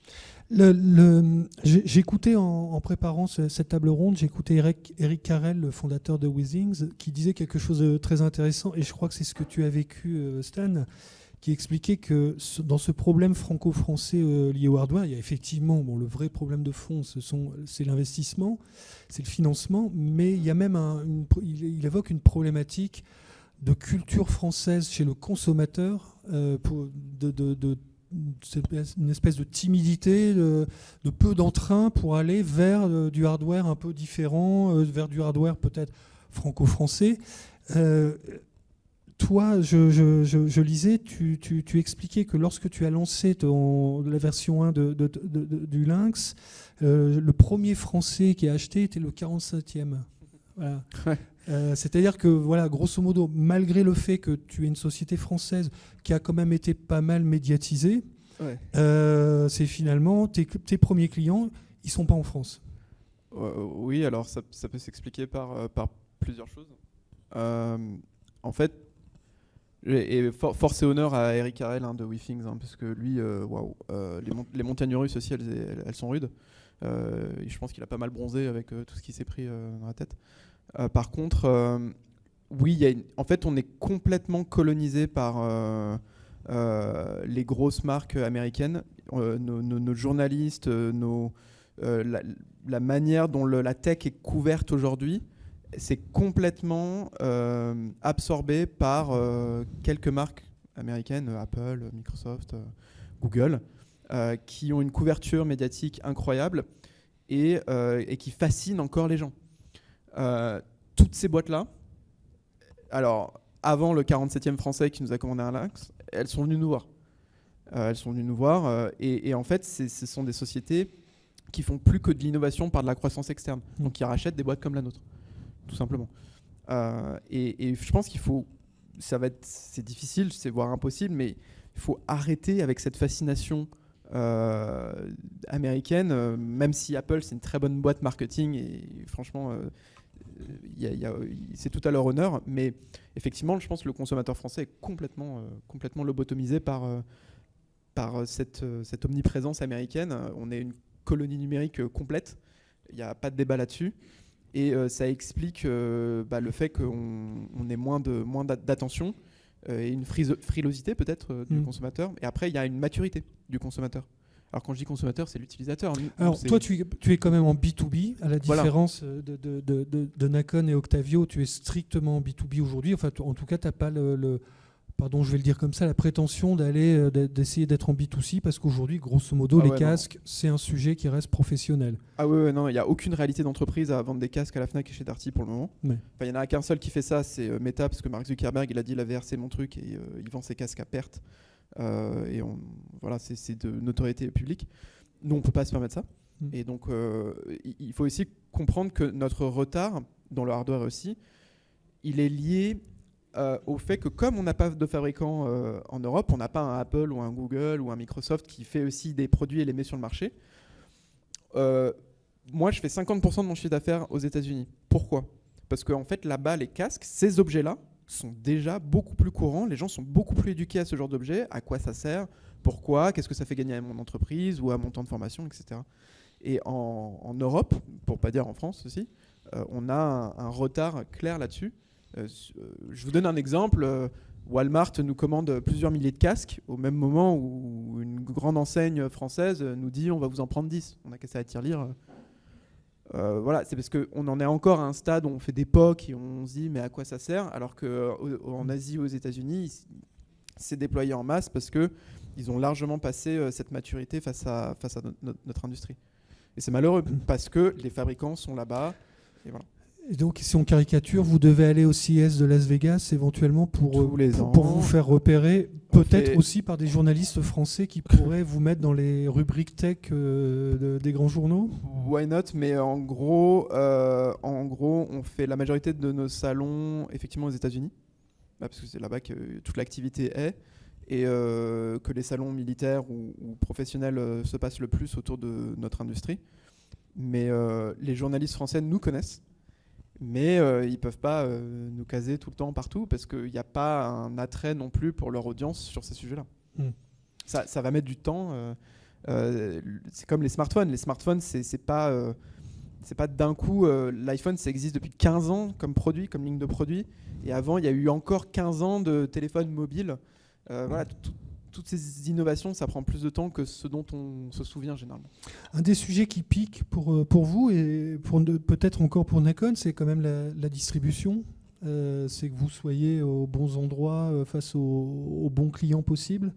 Le, le, j'écoutais en, en préparant ce, cette table ronde, j'écoutais Eric, Eric Carrel, le fondateur de Withings, qui disait quelque chose de très intéressant, et je crois que c'est ce que tu as vécu, Stan, qui expliquait que ce, dans ce problème franco-français euh, lié au hardware, il y a effectivement bon, le vrai problème de fond, ce sont, c'est l'investissement, c'est le financement, mais il y a même un, une, il, il évoque une problématique de culture française chez le consommateur, euh, pour, de, de, de, de, une espèce de timidité, de, de peu d'entrain pour aller vers euh, du hardware un peu différent, euh, vers du hardware peut-être franco-français. Euh, Toi, je, je, je, je lisais, tu, tu, tu expliquais que lorsque tu as lancé ton, la version un de, de, de, de, du Lynx, euh, le premier Français qui a acheté était le quarante-septième. Voilà. Ouais. Euh, c'est-à-dire que, voilà, grosso modo, malgré le fait que tu es une société française qui a quand même été pas mal médiatisée, Ouais. euh, c'est finalement tes, tes premiers clients, ils sont pas en France. Euh, oui, alors ça, ça peut s'expliquer par, euh, par plusieurs choses. Euh, en fait, et for, force et honneur à Eric Harel hein, de WeThings, hein, parce que lui, euh, waouh, euh, les, mon- les montagnes russes aussi, elles, elles, elles sont rudes. Euh, et je pense qu'il a pas mal bronzé avec euh, tout ce qui s'est pris euh, dans la tête. Euh, par contre, euh, oui, il y a une- en fait, on est complètement colonisé par euh, euh, les grosses marques américaines. Euh, nos, nos- nos journalistes, euh, nos, euh, la, la manière dont le- la tech est couverte aujourd'hui, c'est complètement euh, absorbé par euh, quelques marques américaines, euh, Apple, Microsoft, euh, Google, euh, qui ont une couverture médiatique incroyable et, euh, et qui fascinent encore les gens. Euh, toutes ces boîtes-là, alors avant le quarante-septième français qui nous a commandé un Lynx, elles sont venues nous voir. Euh, elles sont venues nous voir euh, et, et en fait, c'est, ce sont des sociétés qui font plus que de l'innovation par de la croissance externe. Donc, ils rachètent des boîtes comme la nôtre, tout simplement. Euh, et, et je pense qu'il faut, ça va être, c'est difficile, c'est voire impossible, mais il faut arrêter avec cette fascination euh, américaine, euh, même si Apple c'est une très bonne boîte marketing et franchement, euh, y a, y a, c'est tout à leur honneur. Mais effectivement, je pense que le consommateur français est complètement, euh, complètement lobotomisé par, euh, par cette, euh, cette omniprésence américaine. On est une colonie numérique euh, complète. Il n'y a pas de débat là-dessus. Et euh, ça explique euh, bah, le fait qu'on on ait moins, de, moins d'attention euh, et une frise, frilosité peut-être euh, du Mm. consommateur. Et après, il y a une maturité du consommateur. Alors quand je dis consommateur, c'est l'utilisateur. Nous, Alors c'est- toi, tu, es- tu es quand même en B deux B, à la Voilà. différence de, de, de, de, de Nacon et Octavio, tu es strictement en B deux B aujourd'hui. Enfin, tu- en tout cas, tu n'as pas le, le- pardon, je vais le dire comme ça, la prétention d'aller, euh, d'e- d'essayer d'être en B deux C, parce qu'aujourd'hui, grosso modo, Ah les ouais, casques, c'est un sujet qui reste professionnel. Ah ouais, ouais, non, il n'y a aucune réalité d'entreprise à vendre des casques à la Fnac et chez Darty pour le moment. Ouais. Enfin, il n'y en a qu'un seul qui fait ça, c'est euh, Meta, parce que Mark Zuckerberg, il a dit la V R c'est mon truc et euh, il vend ses casques à perte. Euh, et on, voilà, c'est, c'est de notoriété publique. Nous, on ne peut pas se permettre ça. Mm. Et donc, euh, il, il faut aussi comprendre que notre retard dans le hardware aussi, il est lié euh, au fait que comme on n'a pas de fabricant euh, en Europe, on n'a pas un Apple ou un Google ou un Microsoft qui fait aussi des produits et les met sur le marché. Euh, moi, je fais cinquante pour cent de mon chiffre d'affaires aux États-Unis. Pourquoi ? Parce qu'en fait, là-bas, les casques, ces objets-là, sont déjà beaucoup plus courants. Les gens sont beaucoup plus éduqués à ce genre d'objet. À quoi ça sert ? Pourquoi ? Qu'est-ce que ça fait gagner à mon entreprise ou à mon temps de formation, et cetera. Et en, en Europe, pour pas dire en France aussi, euh, on a un, un retard clair là-dessus. Euh, je vous donne un exemple. Euh, Walmart nous commande plusieurs milliers de casques au même moment où une grande enseigne française nous dit on va vous en prendre dix. On a qu'à ça à tirelire. Euh, voilà, c'est parce qu'on en est encore à un stade où on fait des P O C et on se dit mais à quoi ça sert, alors qu'en Asie ou aux États-Unis, c'est déployé en masse parce qu'ils ont largement passé cette maturité face à, face à notre, notre industrie. Et c'est malheureux parce que les fabricants sont là-bas. Et voilà. Et donc, si on caricature, vous devez aller au C E S de Las Vegas éventuellement pour, Tous les pour, ans. pour vous faire repérer, On peut-être fait- aussi par des journalistes français qui pourraient vous mettre dans les rubriques tech euh, de- des grands journaux. Why not ? Mais en gros, euh, en gros, on fait la majorité de nos salons effectivement aux États-Unis, bah, parce que c'est là-bas que toute l'activité est, et euh, que les salons militaires ou, ou professionnels euh, se passent le plus autour de notre industrie. Mais euh, les journalistes français nous connaissent, mais euh, ils ne peuvent pas euh, nous caser tout le temps partout parce qu'il n'y a pas un attrait non plus pour leur audience sur ces sujets-là. Mm. Ça, ça va mettre du temps. Euh, euh, c'est comme les smartphones. Les smartphones, c'est, c'est pas, euh, c'est pas d'un coup. Euh, L'iPhone, ça existe depuis quinze ans comme produit, comme ligne de produit. Et avant, il y a eu encore quinze ans de téléphone mobile. Euh, voilà, tout, toutes ces innovations, ça prend plus de temps que ce dont on se souvient généralement. Un des sujets qui pique pour, pour vous et pour, peut-être encore pour Nacon, c'est quand même la, la distribution. Euh, c'est que vous soyez aux bons endroits euh, face aux, aux bons clients possibles.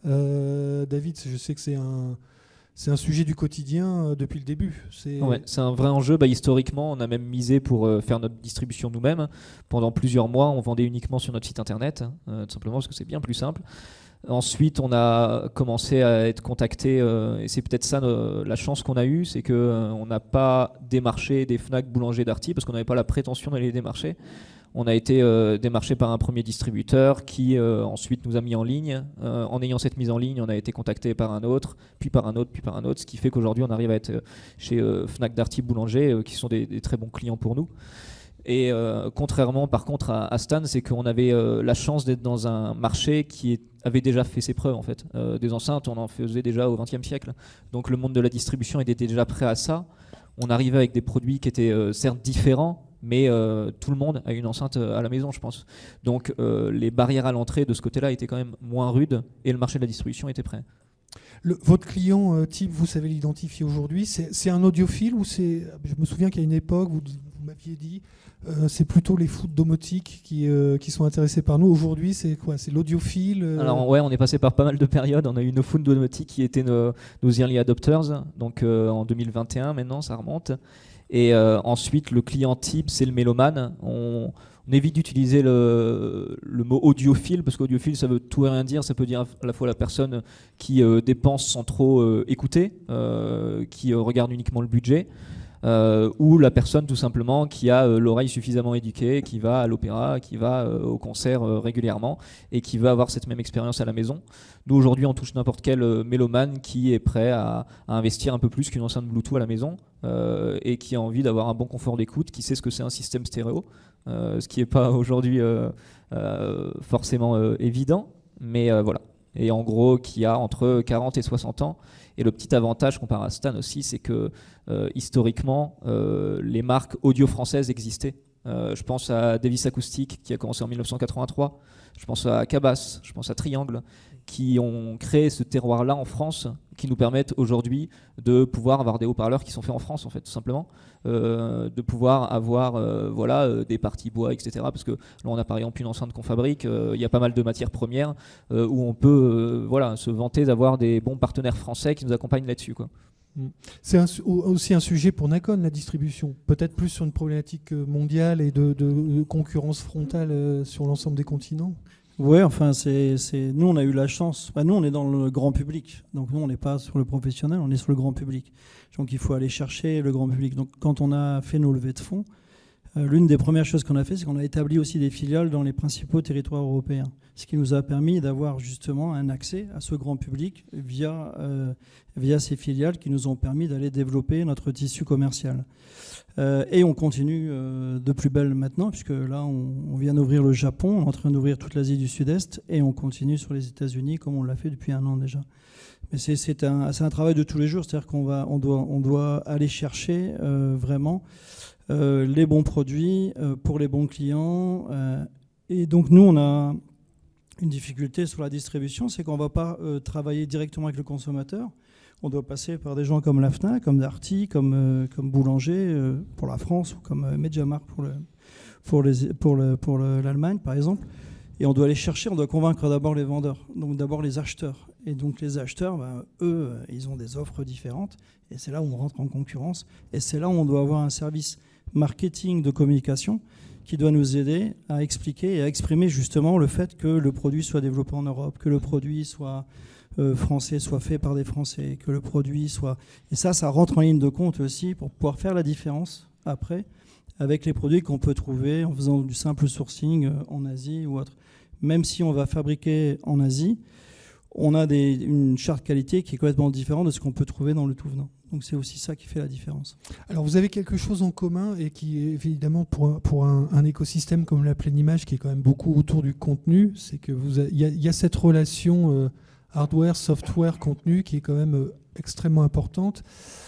Euh, David, je sais que c'est un, c'est un sujet du quotidien euh, depuis le début. C'est... Ouais, c'est un vrai enjeu. Bah, historiquement, on a même misé pour euh, faire notre distribution nous-mêmes. Pendant plusieurs mois, on vendait uniquement sur notre site internet, euh, tout simplement parce que c'est bien plus simple. Ensuite, on a commencé à être contacté, euh, et c'est peut-être ça euh, la chance qu'on a eue, c'est qu'on euh, n'a pas démarché des Fnac, Boulanger, Darty, parce qu'on n'avait pas la prétention d'aller les démarcher. On a été euh, démarché par un premier distributeur qui euh, ensuite nous a mis en ligne. Euh, en ayant cette mise en ligne, on a été contacté par un autre, puis par un autre, puis par un autre, ce qui fait qu'aujourd'hui, on arrive à être chez euh, Fnac, Darty, Boulanger, euh, qui sont des, des très bons clients pour nous. Et euh, contrairement par contre à, à Stan, c'est qu'on avait euh, la chance d'être dans un marché qui est, avait déjà fait ses preuves en fait. Euh, des enceintes, on en faisait déjà au vingtième siècle. Donc le monde de la distribution était déjà prêt à ça. On arrivait avec des produits qui étaient euh, certes différents, mais euh, tout le monde a une enceinte à la maison, je pense. Donc euh, les barrières à l'entrée de ce côté-là étaient quand même moins rudes et le marché de la distribution était prêt. Le, votre client euh, type, vous savez l'identifier aujourd'hui, c'est, c'est un audiophile ou c'est... Je me souviens qu'à une époque, vous, vous m'aviez dit, euh, c'est plutôt les fous de domotique qui, euh, qui sont intéressés par nous. Aujourd'hui, c'est quoi? C'est l'audiophile euh... Alors ouais, on est passé par pas mal de périodes. On a eu nos fous de domotique qui étaient nos, nos early adopters, donc euh, en deux mille vingt et un maintenant, ça remonte. Et euh, ensuite, le client type, c'est le mélomane. On... On évite d'utiliser le, le mot audiophile, parce qu'audiophile, ça veut tout et rien dire. Ça peut dire à la fois la personne qui euh, dépense sans trop euh, écouter, euh, qui euh, regarde uniquement le budget, euh, ou la personne tout simplement qui a euh, l'oreille suffisamment éduquée, qui va à l'opéra, qui va euh, au concert euh, régulièrement, et qui va avoir cette même expérience à la maison. Nous, aujourd'hui, on touche n'importe quel euh, mélomane qui est prêt à, à investir un peu plus qu'une enceinte Bluetooth à la maison, euh, et qui a envie d'avoir un bon confort d'écoute, qui sait ce que c'est un système stéréo. Euh, ce qui n'est pas aujourd'hui euh, euh, forcément euh, évident, mais euh, voilà. Et en gros, qui a entre quarante et soixante ans. Et le petit avantage comparé à Stan aussi, c'est que euh, historiquement, euh, les marques audio françaises existaient. Euh, je pense à Davis Acoustic qui a commencé en mille neuf cent quatre-vingt-trois. Je pense à Cabas, je pense à Triangle, qui ont créé ce terroir-là en France, qui nous permettent aujourd'hui de pouvoir avoir des haut-parleurs qui sont faits en France, en fait, tout simplement, euh, de pouvoir avoir euh, voilà, euh, des parties bois, et cetera. Parce que là, on a par exemple une enceinte qu'on fabrique, euh, il y a pas mal de matières premières euh, où on peut euh, voilà, se vanter d'avoir des bons partenaires français qui nous accompagnent là-dessus, quoi. C'est un, aussi un sujet pour Nacon, la distribution. Peut-être plus sur une problématique mondiale et de, de, de concurrence frontale sur l'ensemble des continents. Oui, enfin, c'est, c'est, nous, on a eu la chance. Enfin, nous, on est dans le grand public. Donc, nous, on n'est pas sur le professionnel, on est sur le grand public. Donc, il faut aller chercher le grand public. Donc, quand on a fait nos levées de fonds, euh, l'une des premières choses qu'on a fait, c'est qu'on a établi aussi des filiales dans les principaux territoires européens. Ce qui nous a permis d'avoir justement un accès à ce grand public via, euh, via ces filiales qui nous ont permis d'aller développer notre tissu commercial. Euh, et on continue euh, de plus belle maintenant, puisque là, on, on vient d'ouvrir le Japon, on est en train d'ouvrir toute l'Asie du Sud-Est, et on continue sur les États-Unis, comme on l'a fait depuis un an déjà. Mais c'est, c'est, un, c'est un travail de tous les jours, c'est-à-dire qu'on va, on doit, on doit aller chercher euh, vraiment euh, les bons produits euh, pour les bons clients. Euh, et donc, nous, on a une difficulté sur la distribution, c'est qu'on ne va pas euh, travailler directement avec le consommateur. On doit passer par des gens comme la Fnac, comme Darty, comme, euh, comme Boulanger euh, pour la France, ou comme euh, Mediamarkt pour, le, pour, les, pour, le, pour le, l'Allemagne, par exemple. Et on doit aller chercher, on doit convaincre d'abord les vendeurs, donc d'abord les acheteurs. Et donc les acheteurs, ben, eux, ils ont des offres différentes. Et c'est là où on rentre en concurrence. Et c'est là où on doit avoir un service marketing de communication qui doit nous aider à expliquer et à exprimer justement le fait que le produit soit développé en Europe, que le produit soit euh, français, soit fait par des Français, que le produit soit... Et ça, ça rentre en ligne de compte aussi pour pouvoir faire la différence après avec les produits qu'on peut trouver en faisant du simple sourcing en Asie ou autre. Même si on va fabriquer en Asie, on a des, une charte qualité qui est complètement différente de ce qu'on peut trouver dans le tout venant. Donc c'est aussi ça qui fait la différence. Alors vous avez quelque chose en commun et qui est évidemment pour, pour un, un écosystème comme la Pleine Image qui est quand même beaucoup autour du contenu, c'est que vous il y, y a cette relation euh, hardware, software, contenu qui est quand même euh, extrêmement importante.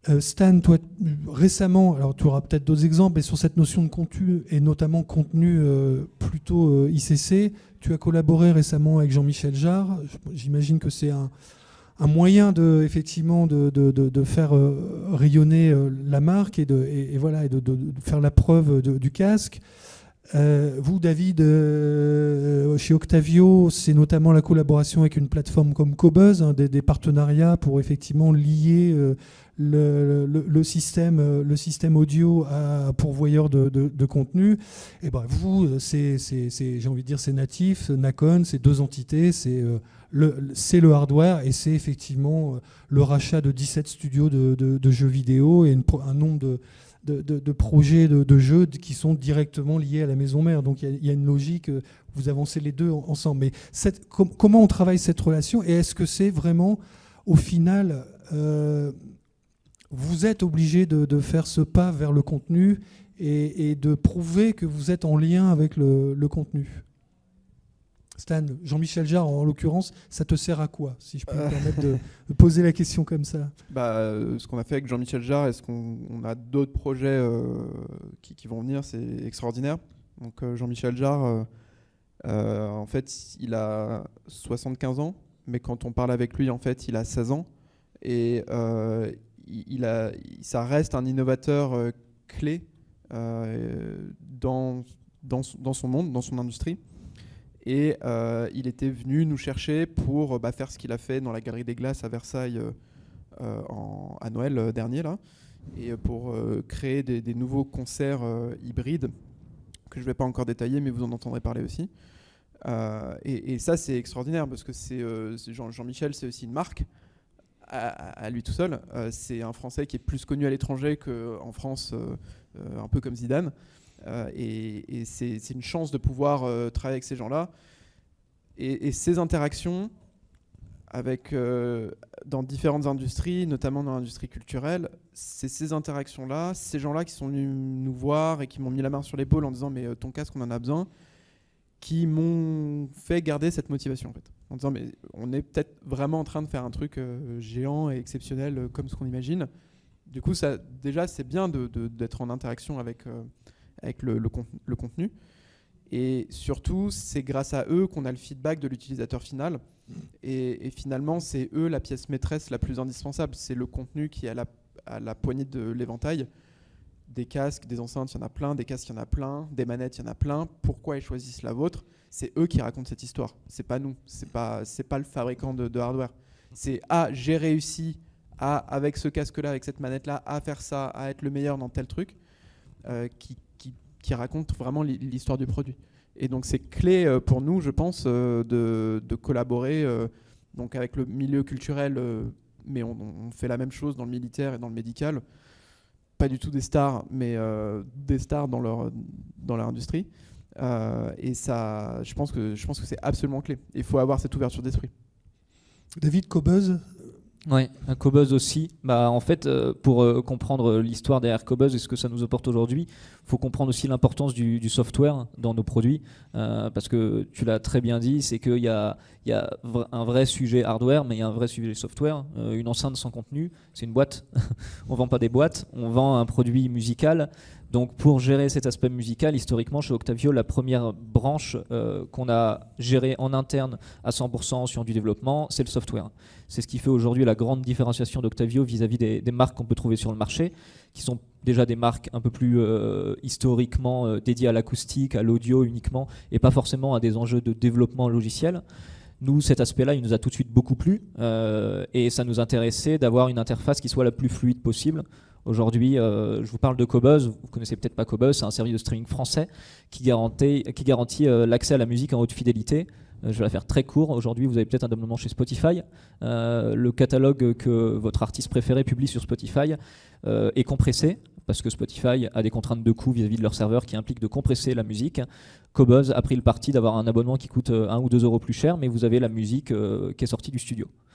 Euh, Stan, toi, récemment, alors tu auras peut-être d'autres exemples, mais sur cette notion de contenu, et notamment contenu euh, plutôt euh, I C C, tu as collaboré récemment avec Jean-Michel Jarre. J'imagine que c'est un, un moyen de, effectivement, de, de, de, de faire euh, rayonner euh, la marque et de, et, et voilà, et de, de, de faire la preuve de, du casque. Euh, vous, David, euh, chez Octavio, c'est notamment la collaboration avec une plateforme comme Qobuz, hein, des, des partenariats pour effectivement lier euh, le, le, le, système, le système audio à pourvoyeur de, de, de contenu. Et ben vous, c'est, c'est, c'est, j'ai envie de dire, c'est natif, Nacon, c'est deux entités, c'est euh, le, c'est le hardware et c'est effectivement euh, le rachat de dix-sept studios de, de, de jeux vidéo et une, un nombre de De, de, de projets de, de jeux qui sont directement liés à la maison mère. Donc il y, y a une logique, vous avancez les deux ensemble. Mais cette, com, comment on travaille cette relation et est-ce que c'est vraiment, au final, euh, vous êtes obligé de, de faire ce pas vers le contenu et, et de prouver que vous êtes en lien avec le, le contenu? Stan, Jean-Michel Jarre, en l'occurrence, ça te sert à quoi, si je peux me permettre de, de poser la question comme ça? Bah, euh, ce qu'on a fait avec Jean-Michel Jarre, est-ce qu'on on a d'autres projets euh, qui, qui vont venir, c'est extraordinaire. Donc euh, Jean-Michel Jarre, euh, euh, en fait, il a soixante-quinze ans, mais quand on parle avec lui, en fait, il a seize ans. Et euh, il, il a, ça reste un innovateur euh, clé euh, dans, dans, dans son monde, dans son industrie. Et euh, il était venu nous chercher pour bah, faire ce qu'il a fait dans la Galerie des Glaces à Versailles euh, en, à Noël euh, dernier, là, et pour euh, créer des, des nouveaux concerts euh, hybrides que je ne vais pas encore détailler, mais vous en entendrez parler aussi. Euh, et, et ça, c'est extraordinaire parce que c'est, euh, c'est Jean, Jean-Michel, c'est aussi une marque à, à lui tout seul. Euh, c'est un Français qui est plus connu à l'étranger qu'en France, euh, euh, un peu comme Zidane. Euh, et, et c'est, c'est une chance de pouvoir euh, travailler avec ces gens-là. Et, et ces interactions avec, euh, dans différentes industries, notamment dans l'industrie culturelle, c'est ces interactions-là, ces gens-là qui sont venus nous voir et qui m'ont mis la main sur l'épaule en disant « mais ton casque, on en a besoin », qui m'ont fait garder cette motivation en fait. En disant « mais on est peut-être vraiment en train de faire un truc euh, géant et exceptionnel euh, comme ce qu'on imagine ». Du coup, ça, déjà, c'est bien de, de, d'être en interaction avec... Euh, avec le, le, contenu, le contenu. Et surtout, c'est grâce à eux qu'on a le feedback de l'utilisateur final. Et, et finalement, c'est eux la pièce maîtresse la plus indispensable. C'est le contenu qui est à la, à la poignée de l'éventail. Des casques, des enceintes, il y en a plein. Des casques, il y en a plein. Des manettes, il y en a plein. Pourquoi ils choisissent la vôtre? C'est eux qui racontent cette histoire. C'est pas nous. C'est pas, c'est pas le fabricant de, de hardware. C'est « Ah, j'ai réussi à, avec ce casque-là, avec cette manette-là, à faire ça, à être le meilleur dans tel truc. Euh, » qui qui raconte vraiment l'histoire du produit. Et donc c'est clé pour nous, je pense, de, de collaborer donc avec le milieu culturel, mais on, on fait la même chose dans le militaire et dans le médical. Pas du tout des stars, mais euh, des stars dans leur, dans leur industrie. Euh, et ça, je pense que, je pense que c'est absolument clé. Il faut avoir cette ouverture d'esprit. David, Qobuz? Oui, un Qobuz aussi. Bah, en fait, euh, pour euh, comprendre l'histoire derrière Qobuz et ce que ça nous apporte aujourd'hui, il faut comprendre aussi l'importance du, du software dans nos produits. Euh, parce que tu l'as très bien dit, c'est qu'il y a, y a un vrai sujet hardware, mais il y a un vrai sujet software. Euh, une enceinte sans contenu, c'est une boîte. On ne vend pas des boîtes, on vend un produit musical. Donc pour gérer cet aspect musical, historiquement chez Octavio, la première branche euh, qu'on a gérée en interne à cent pour cent sur du développement, c'est le software. C'est ce qui fait aujourd'hui la grande différenciation d'Octavio vis-à-vis des, des marques qu'on peut trouver sur le marché, qui sont déjà des marques un peu plus euh, historiquement euh, dédiées à l'acoustique, à l'audio uniquement, et pas forcément à des enjeux de développement logiciel. Nous, cet aspect-là, il nous a tout de suite beaucoup plu, euh, et ça nous intéressait d'avoir une interface qui soit la plus fluide possible. Aujourd'hui, euh, je vous parle de Qobuz, vous ne connaissez peut-être pas Qobuz, c'est un service de streaming français qui garantit, qui garantit euh, l'accès à la musique en haute fidélité. Euh, je vais la faire très court. Aujourd'hui, vous avez peut-être un abonnement chez Spotify. Euh, le catalogue que votre artiste préféré publie sur Spotify euh, est compressé, parce que Spotify a des contraintes de coût vis-à-vis de leur serveur qui impliquent de compresser la musique. Qobuz a pris le parti d'avoir un abonnement qui coûte un ou deux euros plus cher, mais vous avez la musique euh, qui est sortie du studio.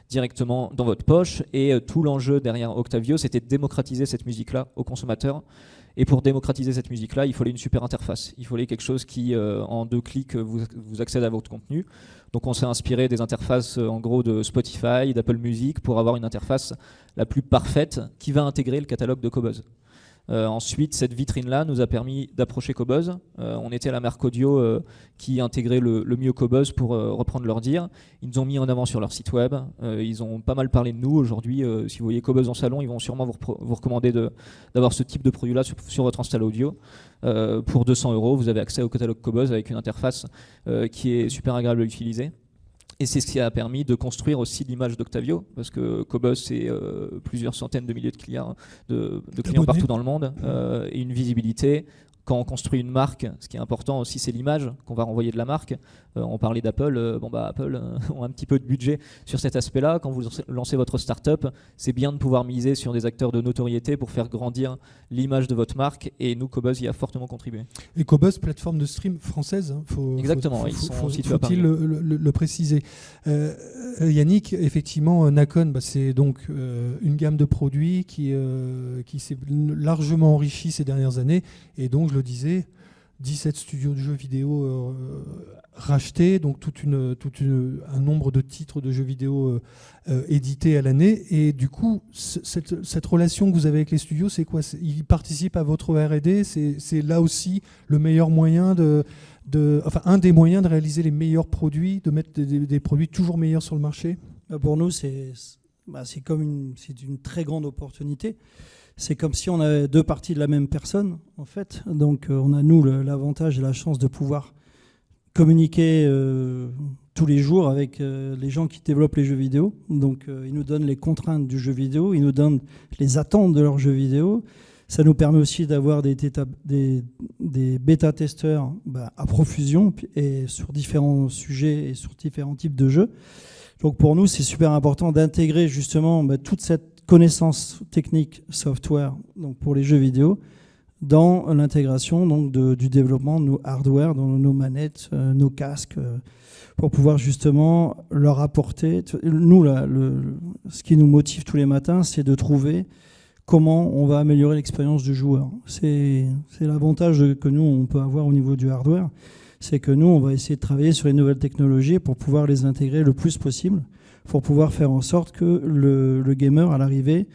directement dans votre poche. Et euh, tout l'enjeu derrière Octavio, c'était de démocratiser cette musique-là aux consommateurs. Et pour démocratiser cette musique-là, il fallait une super interface. Il fallait quelque chose qui, euh, en deux clics, vous, vous accède à votre contenu. Donc on s'est inspiré des interfaces euh, en gros de Spotify, d'Apple Music, pour avoir une interface la plus parfaite qui va intégrer le catalogue de Qobuz. Euh, ensuite, cette vitrine-là nous a permis d'approcher Qobuz. Euh, on était la marque audio euh, qui intégrait le, le mieux Qobuz pour euh, reprendre leur dire. Ils nous ont mis en avant sur leur site web. Euh, ils ont pas mal parlé de nous. Aujourd'hui, euh, si vous voyez Qobuz en salon, ils vont sûrement vous, vous recommander de, d'avoir ce type de produit-là sur, sur votre install audio. Euh, pour deux cents euros, vous avez accès au catalogue Qobuz avec une interface euh, qui est super agréable à utiliser. Et c'est ce qui a permis de construire aussi l'image d'Octavio, parce que Qobuz, c'est euh, plusieurs centaines de milliers de clients, de, de clients partout dans le monde, euh, et une visibilité. Quand on construit une marque, ce qui est important aussi, c'est l'image qu'on va renvoyer de la marque. Euh, on parlait d'Apple, euh, bon bah Apple euh, ont un petit peu de budget sur cet aspect-là. Quand vous lancez votre start-up, c'est bien de pouvoir miser sur des acteurs de notoriété pour faire grandir l'image de votre marque. Et nous, Qobuz y a fortement contribué. Et Qobuz, plateforme de stream française, hein, faut, exactement, faut, ils faut, sont faut, situés à Paris. Faut-il le, le, le préciser. Euh, Yannick, effectivement, Nacon, bah, c'est donc euh, une gamme de produits qui, euh, qui s'est largement enrichie ces dernières années. Et donc, je le disais, dix-sept studios de jeux vidéo euh, rachetés, donc toute une, toute une, un nombre de titres de jeux vidéo euh, euh, édités à l'année. Et du coup, cette, cette relation que vous avez avec les studios, c'est quoi? Ils participent à votre R et D, c'est, c'est là aussi le meilleur moyen de, de... Enfin, un des moyens de réaliser les meilleurs produits, de mettre des, des produits toujours meilleurs sur le marché? Pour nous, c'est, bah, c'est comme une, c'est une très grande opportunité. C'est comme si on avait deux parties de la même personne, en fait. Donc, euh, on a, nous, le, l'avantage et la chance de pouvoir communiquer euh, tous les jours avec euh, les gens qui développent les jeux vidéo. Donc, euh, ils nous donnent les contraintes du jeu vidéo, ils nous donnent les attentes de leurs jeux vidéo. Ça nous permet aussi d'avoir des, des, des bêta-testeurs bah, à profusion et sur différents sujets et sur différents types de jeux. Donc, pour nous, c'est super important d'intégrer justement bah, toute cette connaissances techniques software donc pour les jeux vidéo dans l'intégration donc de, du développement de nos hardware, dans nos manettes, euh, nos casques, euh, pour pouvoir justement leur apporter. Nous, là, le, ce qui nous motive tous les matins, c'est de trouver comment on va améliorer l'expérience du joueur. C'est, c'est l'avantage que nous, on peut avoir au niveau du hardware, c'est que nous, on va essayer de travailler sur les nouvelles technologies pour pouvoir les intégrer le plus possible, pour pouvoir faire en sorte que le, le gamer, à l'arrivée,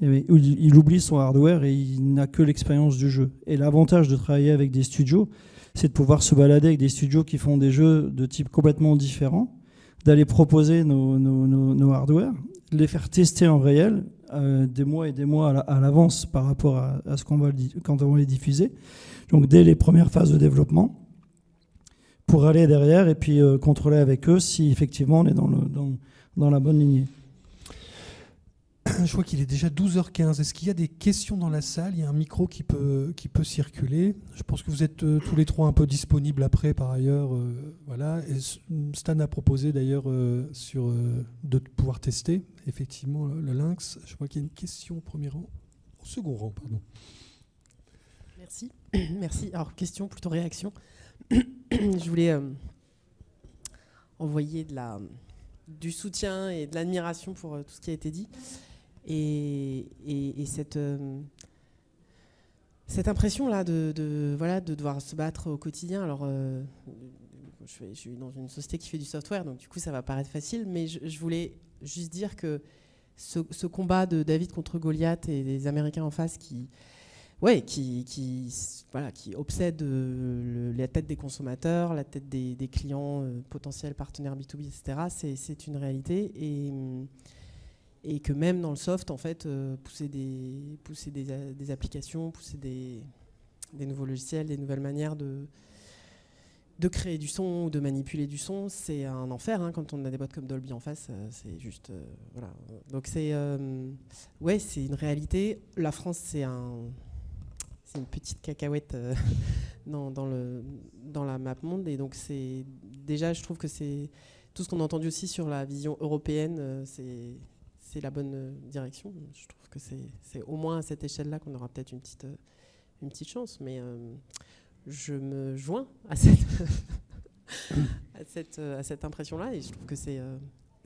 il oublie son hardware et il n'a que l'expérience du jeu. Et l'avantage de travailler avec des studios, c'est de pouvoir se balader avec des studios qui font des jeux de type complètement différent, d'aller proposer nos, nos, nos, nos hardware, les faire tester en réel, euh, des mois et des mois à l'avance par rapport à, à ce qu'on va, quand on va les diffuser. Donc dès les premières phases de développement, pour aller derrière et puis euh, contrôler avec eux si effectivement on est dans le... Dans, dans la bonne lignée. Je vois qu'il est déjà douze heures quinze. Est-ce qu'il y a des questions dans la salle? Il y a un micro qui peut, qui peut circuler. Je pense que vous êtes euh, tous les trois un peu disponibles après, par ailleurs. Euh, voilà. Et Stan a proposé d'ailleurs euh, sur, euh, de pouvoir tester effectivement le, le Lynx. Je vois qu'il y a une question au premier rang. Au second rang, pardon. Merci. Merci. Alors, question, plutôt réaction. Je voulais euh, envoyer de la... du soutien et de l'admiration pour euh, tout ce qui a été dit. Et, et, et cette, euh, cette impression-là de, de, voilà, de devoir se battre au quotidien. Alors, euh, je, fais, je suis dans une société qui fait du software, donc du coup, ça va paraître facile, mais je, je voulais juste dire que ce, ce combat de David contre Goliath et des Américains en face qui... Ouais, qui, qui, voilà, qui obsède euh, le, la tête des consommateurs, la tête des, des clients euh, potentiels partenaires B deux B, et cetera. C'est, c'est une réalité. Et, et que même dans le soft, en fait, euh, pousser, des, pousser des, des applications, pousser des, des nouveaux logiciels, des nouvelles manières de, de créer du son ou de manipuler du son, c'est un enfer. Hein, quand on a des boîtes comme Dolby en face, euh, c'est juste... Euh, voilà. Donc c'est, euh, ouais, c'est une réalité. La France, c'est un... C'est une petite cacahuète euh, dans, dans, le, dans la map monde. Et donc, c'est, déjà, je trouve que c'est tout ce qu'on a entendu aussi sur la vision européenne, euh, c'est, c'est la bonne euh, direction. Je trouve que c'est, c'est au moins à cette échelle-là qu'on aura peut-être une petite, euh, une petite chance. Mais euh, je me joins à cette, à cette, euh, à cette impression-là et je trouve que c'est, euh,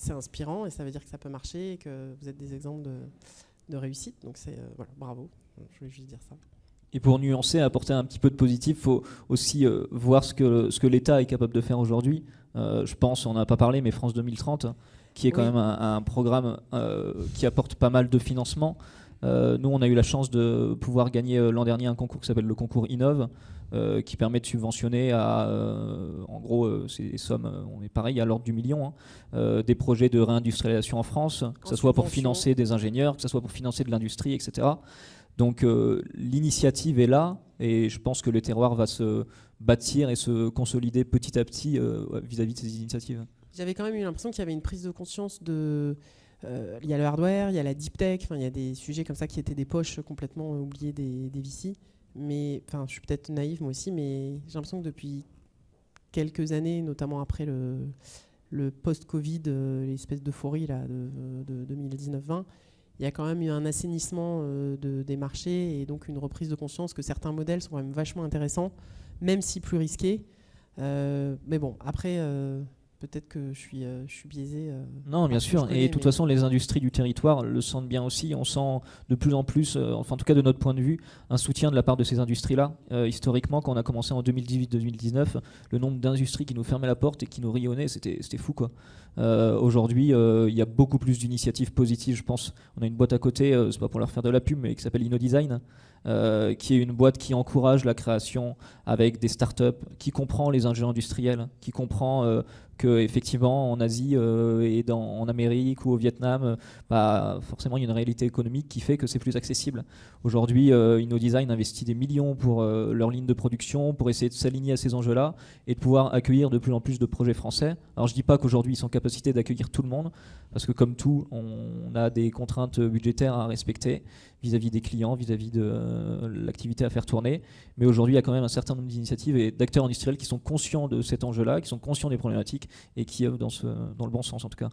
c'est inspirant et ça veut dire que ça peut marcher et que vous êtes des exemples de, de réussite. Donc c'est euh, voilà, bravo. Je voulais juste dire ça. Et pour nuancer, apporter un petit peu de positif, il faut aussi euh, voir ce que, ce que l'État est capable de faire aujourd'hui. Euh, je pense, on n'en a pas parlé, mais France deux mille trente, qui est quand oui. même un, un programme euh, qui apporte pas mal de financement. Euh, nous, on a eu la chance de pouvoir gagner euh, l'an dernier un concours qui s'appelle le concours Innov, euh, qui permet de subventionner à, euh, en gros, euh, c'est des sommes, on est pareil, à l'ordre du million, hein, euh, des projets de réindustrialisation en France, que ce soit pour financer des ingénieurs, que ce soit pour financer de l'industrie, et cetera. Donc euh, l'initiative est là, et je pense que le terroir va se bâtir et se consolider petit à petit euh, vis-à-vis de ces initiatives. J'avais quand même eu l'impression qu'il y avait une prise de conscience de... Euh, il y a le hardware, il y a la deep tech, il y a des sujets comme ça qui étaient des poches complètement oubliées des, des V C. Mais je suis peut-être naïve moi aussi, mais j'ai l'impression que depuis quelques années, notamment après le, le post-Covid, euh, l'espèce d'euphorie là, de, de deux mille dix-neuf vingt, il y a quand même eu un assainissement euh, de, des marchés et donc une reprise de conscience que certains modèles sont quand même vachement intéressants, même si plus risqués. Euh, mais bon, après... Euh, Peut-être que je suis, euh, je suis biaisé. Euh, non, bien sûr. Connais, et de toute mais... façon, les industries du territoire le sentent bien aussi. On sent de plus en plus, euh, enfin en tout cas de notre point de vue, un soutien de la part de ces industries-là. Euh, historiquement, quand on a commencé en deux mille dix-huit deux mille dix-neuf, le nombre d'industries qui nous fermaient la porte et qui nous rayonnaient, c'était, c'était fou, quoi. Euh, aujourd'hui, il euh, y a beaucoup plus d'initiatives positives, je pense. On a une boîte à côté, euh, c'est pas pour leur faire de la pub, mais qui s'appelle InnoDesign, euh, qui est une boîte qui encourage la création avec des startups, qui comprend les ingénieurs industriels, qui comprend euh, qu'effectivement en Asie euh, et dans, en Amérique ou au Vietnam, euh, bah, forcément il y a une réalité économique qui fait que c'est plus accessible. Aujourd'hui, euh, InnoDesign investit des millions pour euh, leur ligne de production, pour essayer de s'aligner à ces enjeux-là et de pouvoir accueillir de plus en plus de projets français. Alors je dis pas qu'aujourd'hui ils sont en capacité d'accueillir tout le monde, parce que comme tout, on a des contraintes budgétaires à respecter vis-à-vis des clients, vis-à-vis de euh, l'activité à faire tourner. Mais aujourd'hui, il y a quand même un certain nombre d'initiatives et d'acteurs industriels qui sont conscients de cet enjeu-là, qui sont conscients des problématiques et qui œuvrent dans, ce, dans le bon sens en tout cas.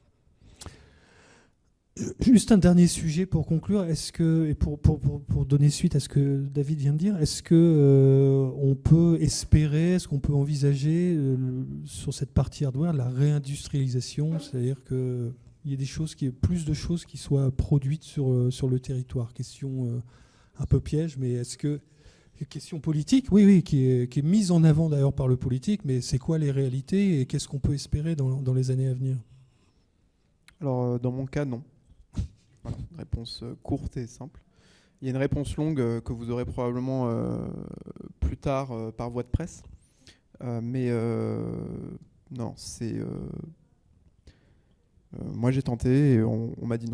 Juste un dernier sujet pour conclure, est-ce que, et pour, pour, pour, pour donner suite à ce que David vient de dire, est-ce qu'on euh, peut espérer, est-ce qu'on peut envisager euh, sur cette partie hardware la réindustrialisation, c'est-à-dire qu'il y ait des choses, qui, plus de choses qui soient produites sur, sur le territoire? Question euh, un peu piège, mais est-ce que... Question politique, oui, oui, qui est, qui est mise en avant d'ailleurs par le politique, mais c'est quoi les réalités et qu'est-ce qu'on peut espérer dans, dans les années à venir? Alors, euh, dans mon cas, non. Voilà, réponse euh, courte et simple. Il y a une réponse longue euh, que vous aurez probablement euh, plus tard euh, par voie de presse. Euh, mais euh, non, c'est... Euh, euh, moi, j'ai tenté et on, on m'a dit non.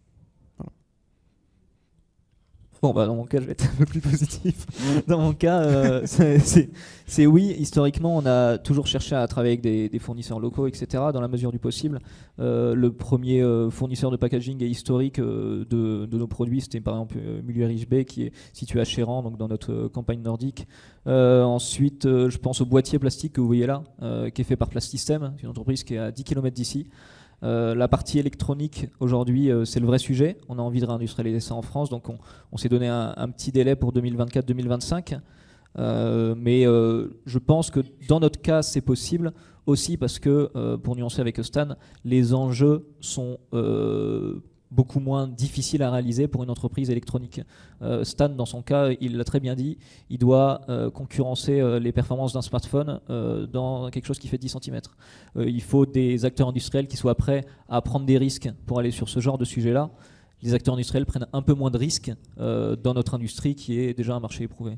Bon, bah, dans mon cas, je vais être un peu plus positif. Dans mon cas, euh, c'est, c'est, c'est oui. Historiquement, on a toujours cherché à travailler avec des, des fournisseurs locaux, et cetera, dans la mesure du possible. Euh, le premier euh, fournisseur de packaging et historique euh, de, de nos produits, c'était par exemple euh, Muller I G B, qui est situé à Chéran, donc dans notre euh, campagne nordique. Euh, ensuite, euh, je pense au boîtier plastique que vous voyez là, euh, qui est fait par Plastistem, une entreprise qui est à dix kilomètres d'ici. Euh, la partie électronique, aujourd'hui, euh, c'est le vrai sujet. On a envie de réindustrialiser ça en France, donc on, on s'est donné un, un petit délai pour deux mille vingt-quatre deux mille vingt-cinq. Euh, mais euh, je pense que dans notre cas, c'est possible aussi parce que, euh, pour nuancer avec Stan, les enjeux sont euh, beaucoup moins difficiles à réaliser pour une entreprise électronique. Euh, Stan, dans son cas, il l'a très bien dit, il doit euh, concurrencer euh, les performances d'un smartphone euh, dans quelque chose qui fait dix centimètres. Euh, il faut des acteurs industriels qui soient prêts à prendre des risques pour aller sur ce genre de sujet-là. Les acteurs industriels prennent un peu moins de risques euh, dans notre industrie qui est déjà un marché éprouvé.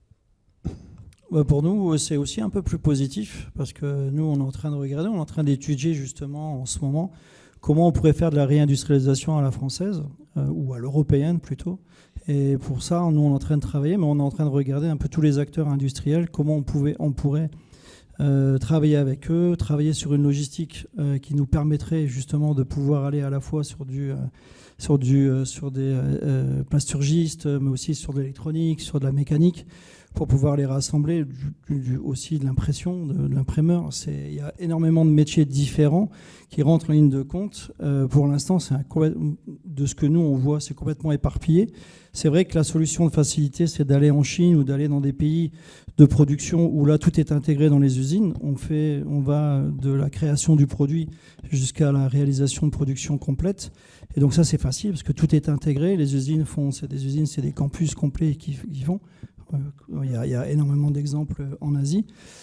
Pour nous, c'est aussi un peu plus positif parce que nous, on est en train de regarder, on est en train d'étudier justement en ce moment comment on pourrait faire de la réindustrialisation à la française, euh, ou à l'européenne plutôt. Et pour ça, nous, on est en train de travailler, mais on est en train de regarder un peu tous les acteurs industriels, comment on, pouvait, on pourrait euh, travailler avec eux, travailler sur une logistique euh, qui nous permettrait justement de pouvoir aller à la fois sur du, euh, sur, du, euh, sur des euh, plasturgistes, mais aussi sur de l'électronique, sur de la mécanique, pour pouvoir les rassembler, du, du, aussi de l'impression, de, de l'imprimeur. Il y a énormément de métiers différents qui rentrent en ligne de compte. Euh, pour l'instant, c'est un, de ce que nous, on voit, c'est complètement éparpillé. C'est vrai que la solution de facilité, c'est d'aller en Chine ou d'aller dans des pays de production où là, tout est intégré dans les usines. On, fait, on va de la création du produit jusqu'à la réalisation de production complète. Et donc ça, c'est facile parce que tout est intégré. Les usines font, c'est des usines, c'est des campus complets qui, qui font. Il y, a, il y a énormément d'exemples en Asie.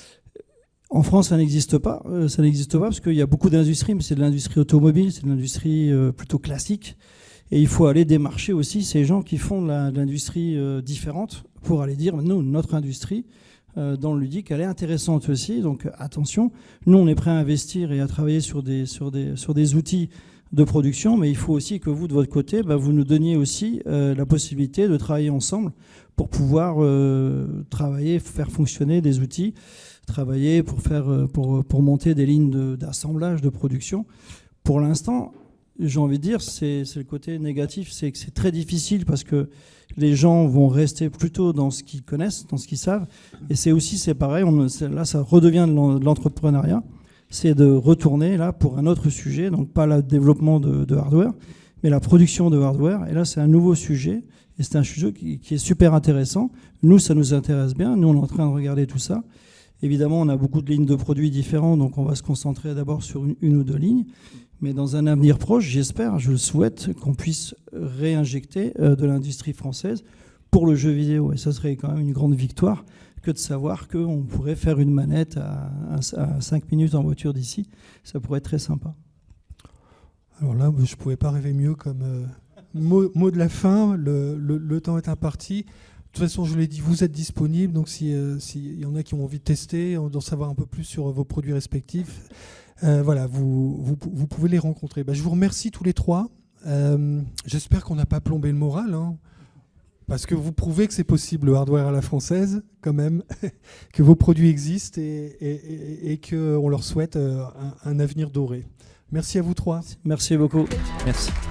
En France, ça n'existe pas. Ça n'existe pas parce qu'il y a beaucoup d'industries, mais c'est de l'industrie automobile, c'est de l'industrie plutôt classique. Et il faut aller démarcher aussi ces gens qui font de l'industrie différente pour aller dire, nous, notre industrie, dans le ludique, elle est intéressante aussi. Donc attention, nous, on est prêt à investir et à travailler sur des, sur des, sur des outils de production, mais il faut aussi que vous, de votre côté, bah, vous nous donniez aussi euh, la possibilité de travailler ensemble pour pouvoir euh, travailler, faire fonctionner des outils, travailler pour, faire, pour, pour monter des lignes d'assemblage, de, de production. Pour l'instant, j'ai envie de dire, c'est le côté négatif, c'est que c'est très difficile parce que les gens vont rester plutôt dans ce qu'ils connaissent, dans ce qu'ils savent. Et c'est aussi, c'est pareil, on, là, ça redevient de l'entrepreneuriat. C'est de retourner là pour un autre sujet, donc pas le développement de, de hardware, mais la production de hardware. Et là, c'est un nouveau sujet, et c'est un sujet qui, qui est super intéressant. Nous, ça nous intéresse bien. Nous, on est en train de regarder tout ça. Évidemment, on a beaucoup de lignes de produits différents, donc on va se concentrer d'abord sur une, une ou deux lignes. Mais dans un avenir proche, j'espère, je le souhaite, qu'on puisse réinjecter euh, de l'industrie française pour le jeu vidéo. Et ça serait quand même une grande victoire que de savoir qu'on pourrait faire une manette à, à, à cinq minutes en voiture d'ici. Ça pourrait être très sympa. Alors là, je ne pouvais pas rêver mieux comme euh, mot, mot de la fin. Le, le, le temps est imparti. De toute façon, je l'ai dit, vous êtes disponible. Donc, s'il euh, si y en a qui ont envie de tester, d'en savoir un peu plus sur vos produits respectifs, euh, voilà, vous, vous, vous pouvez les rencontrer. Bah, je vous remercie tous les trois. Euh, J'espère qu'on n'a pas plombé le moral, hein. Parce que vous prouvez que c'est possible, le hardware à la française, quand même, que vos produits existent et, et, et, et qu'on leur souhaite un, un avenir doré. Merci à vous trois. Merci beaucoup. Merci.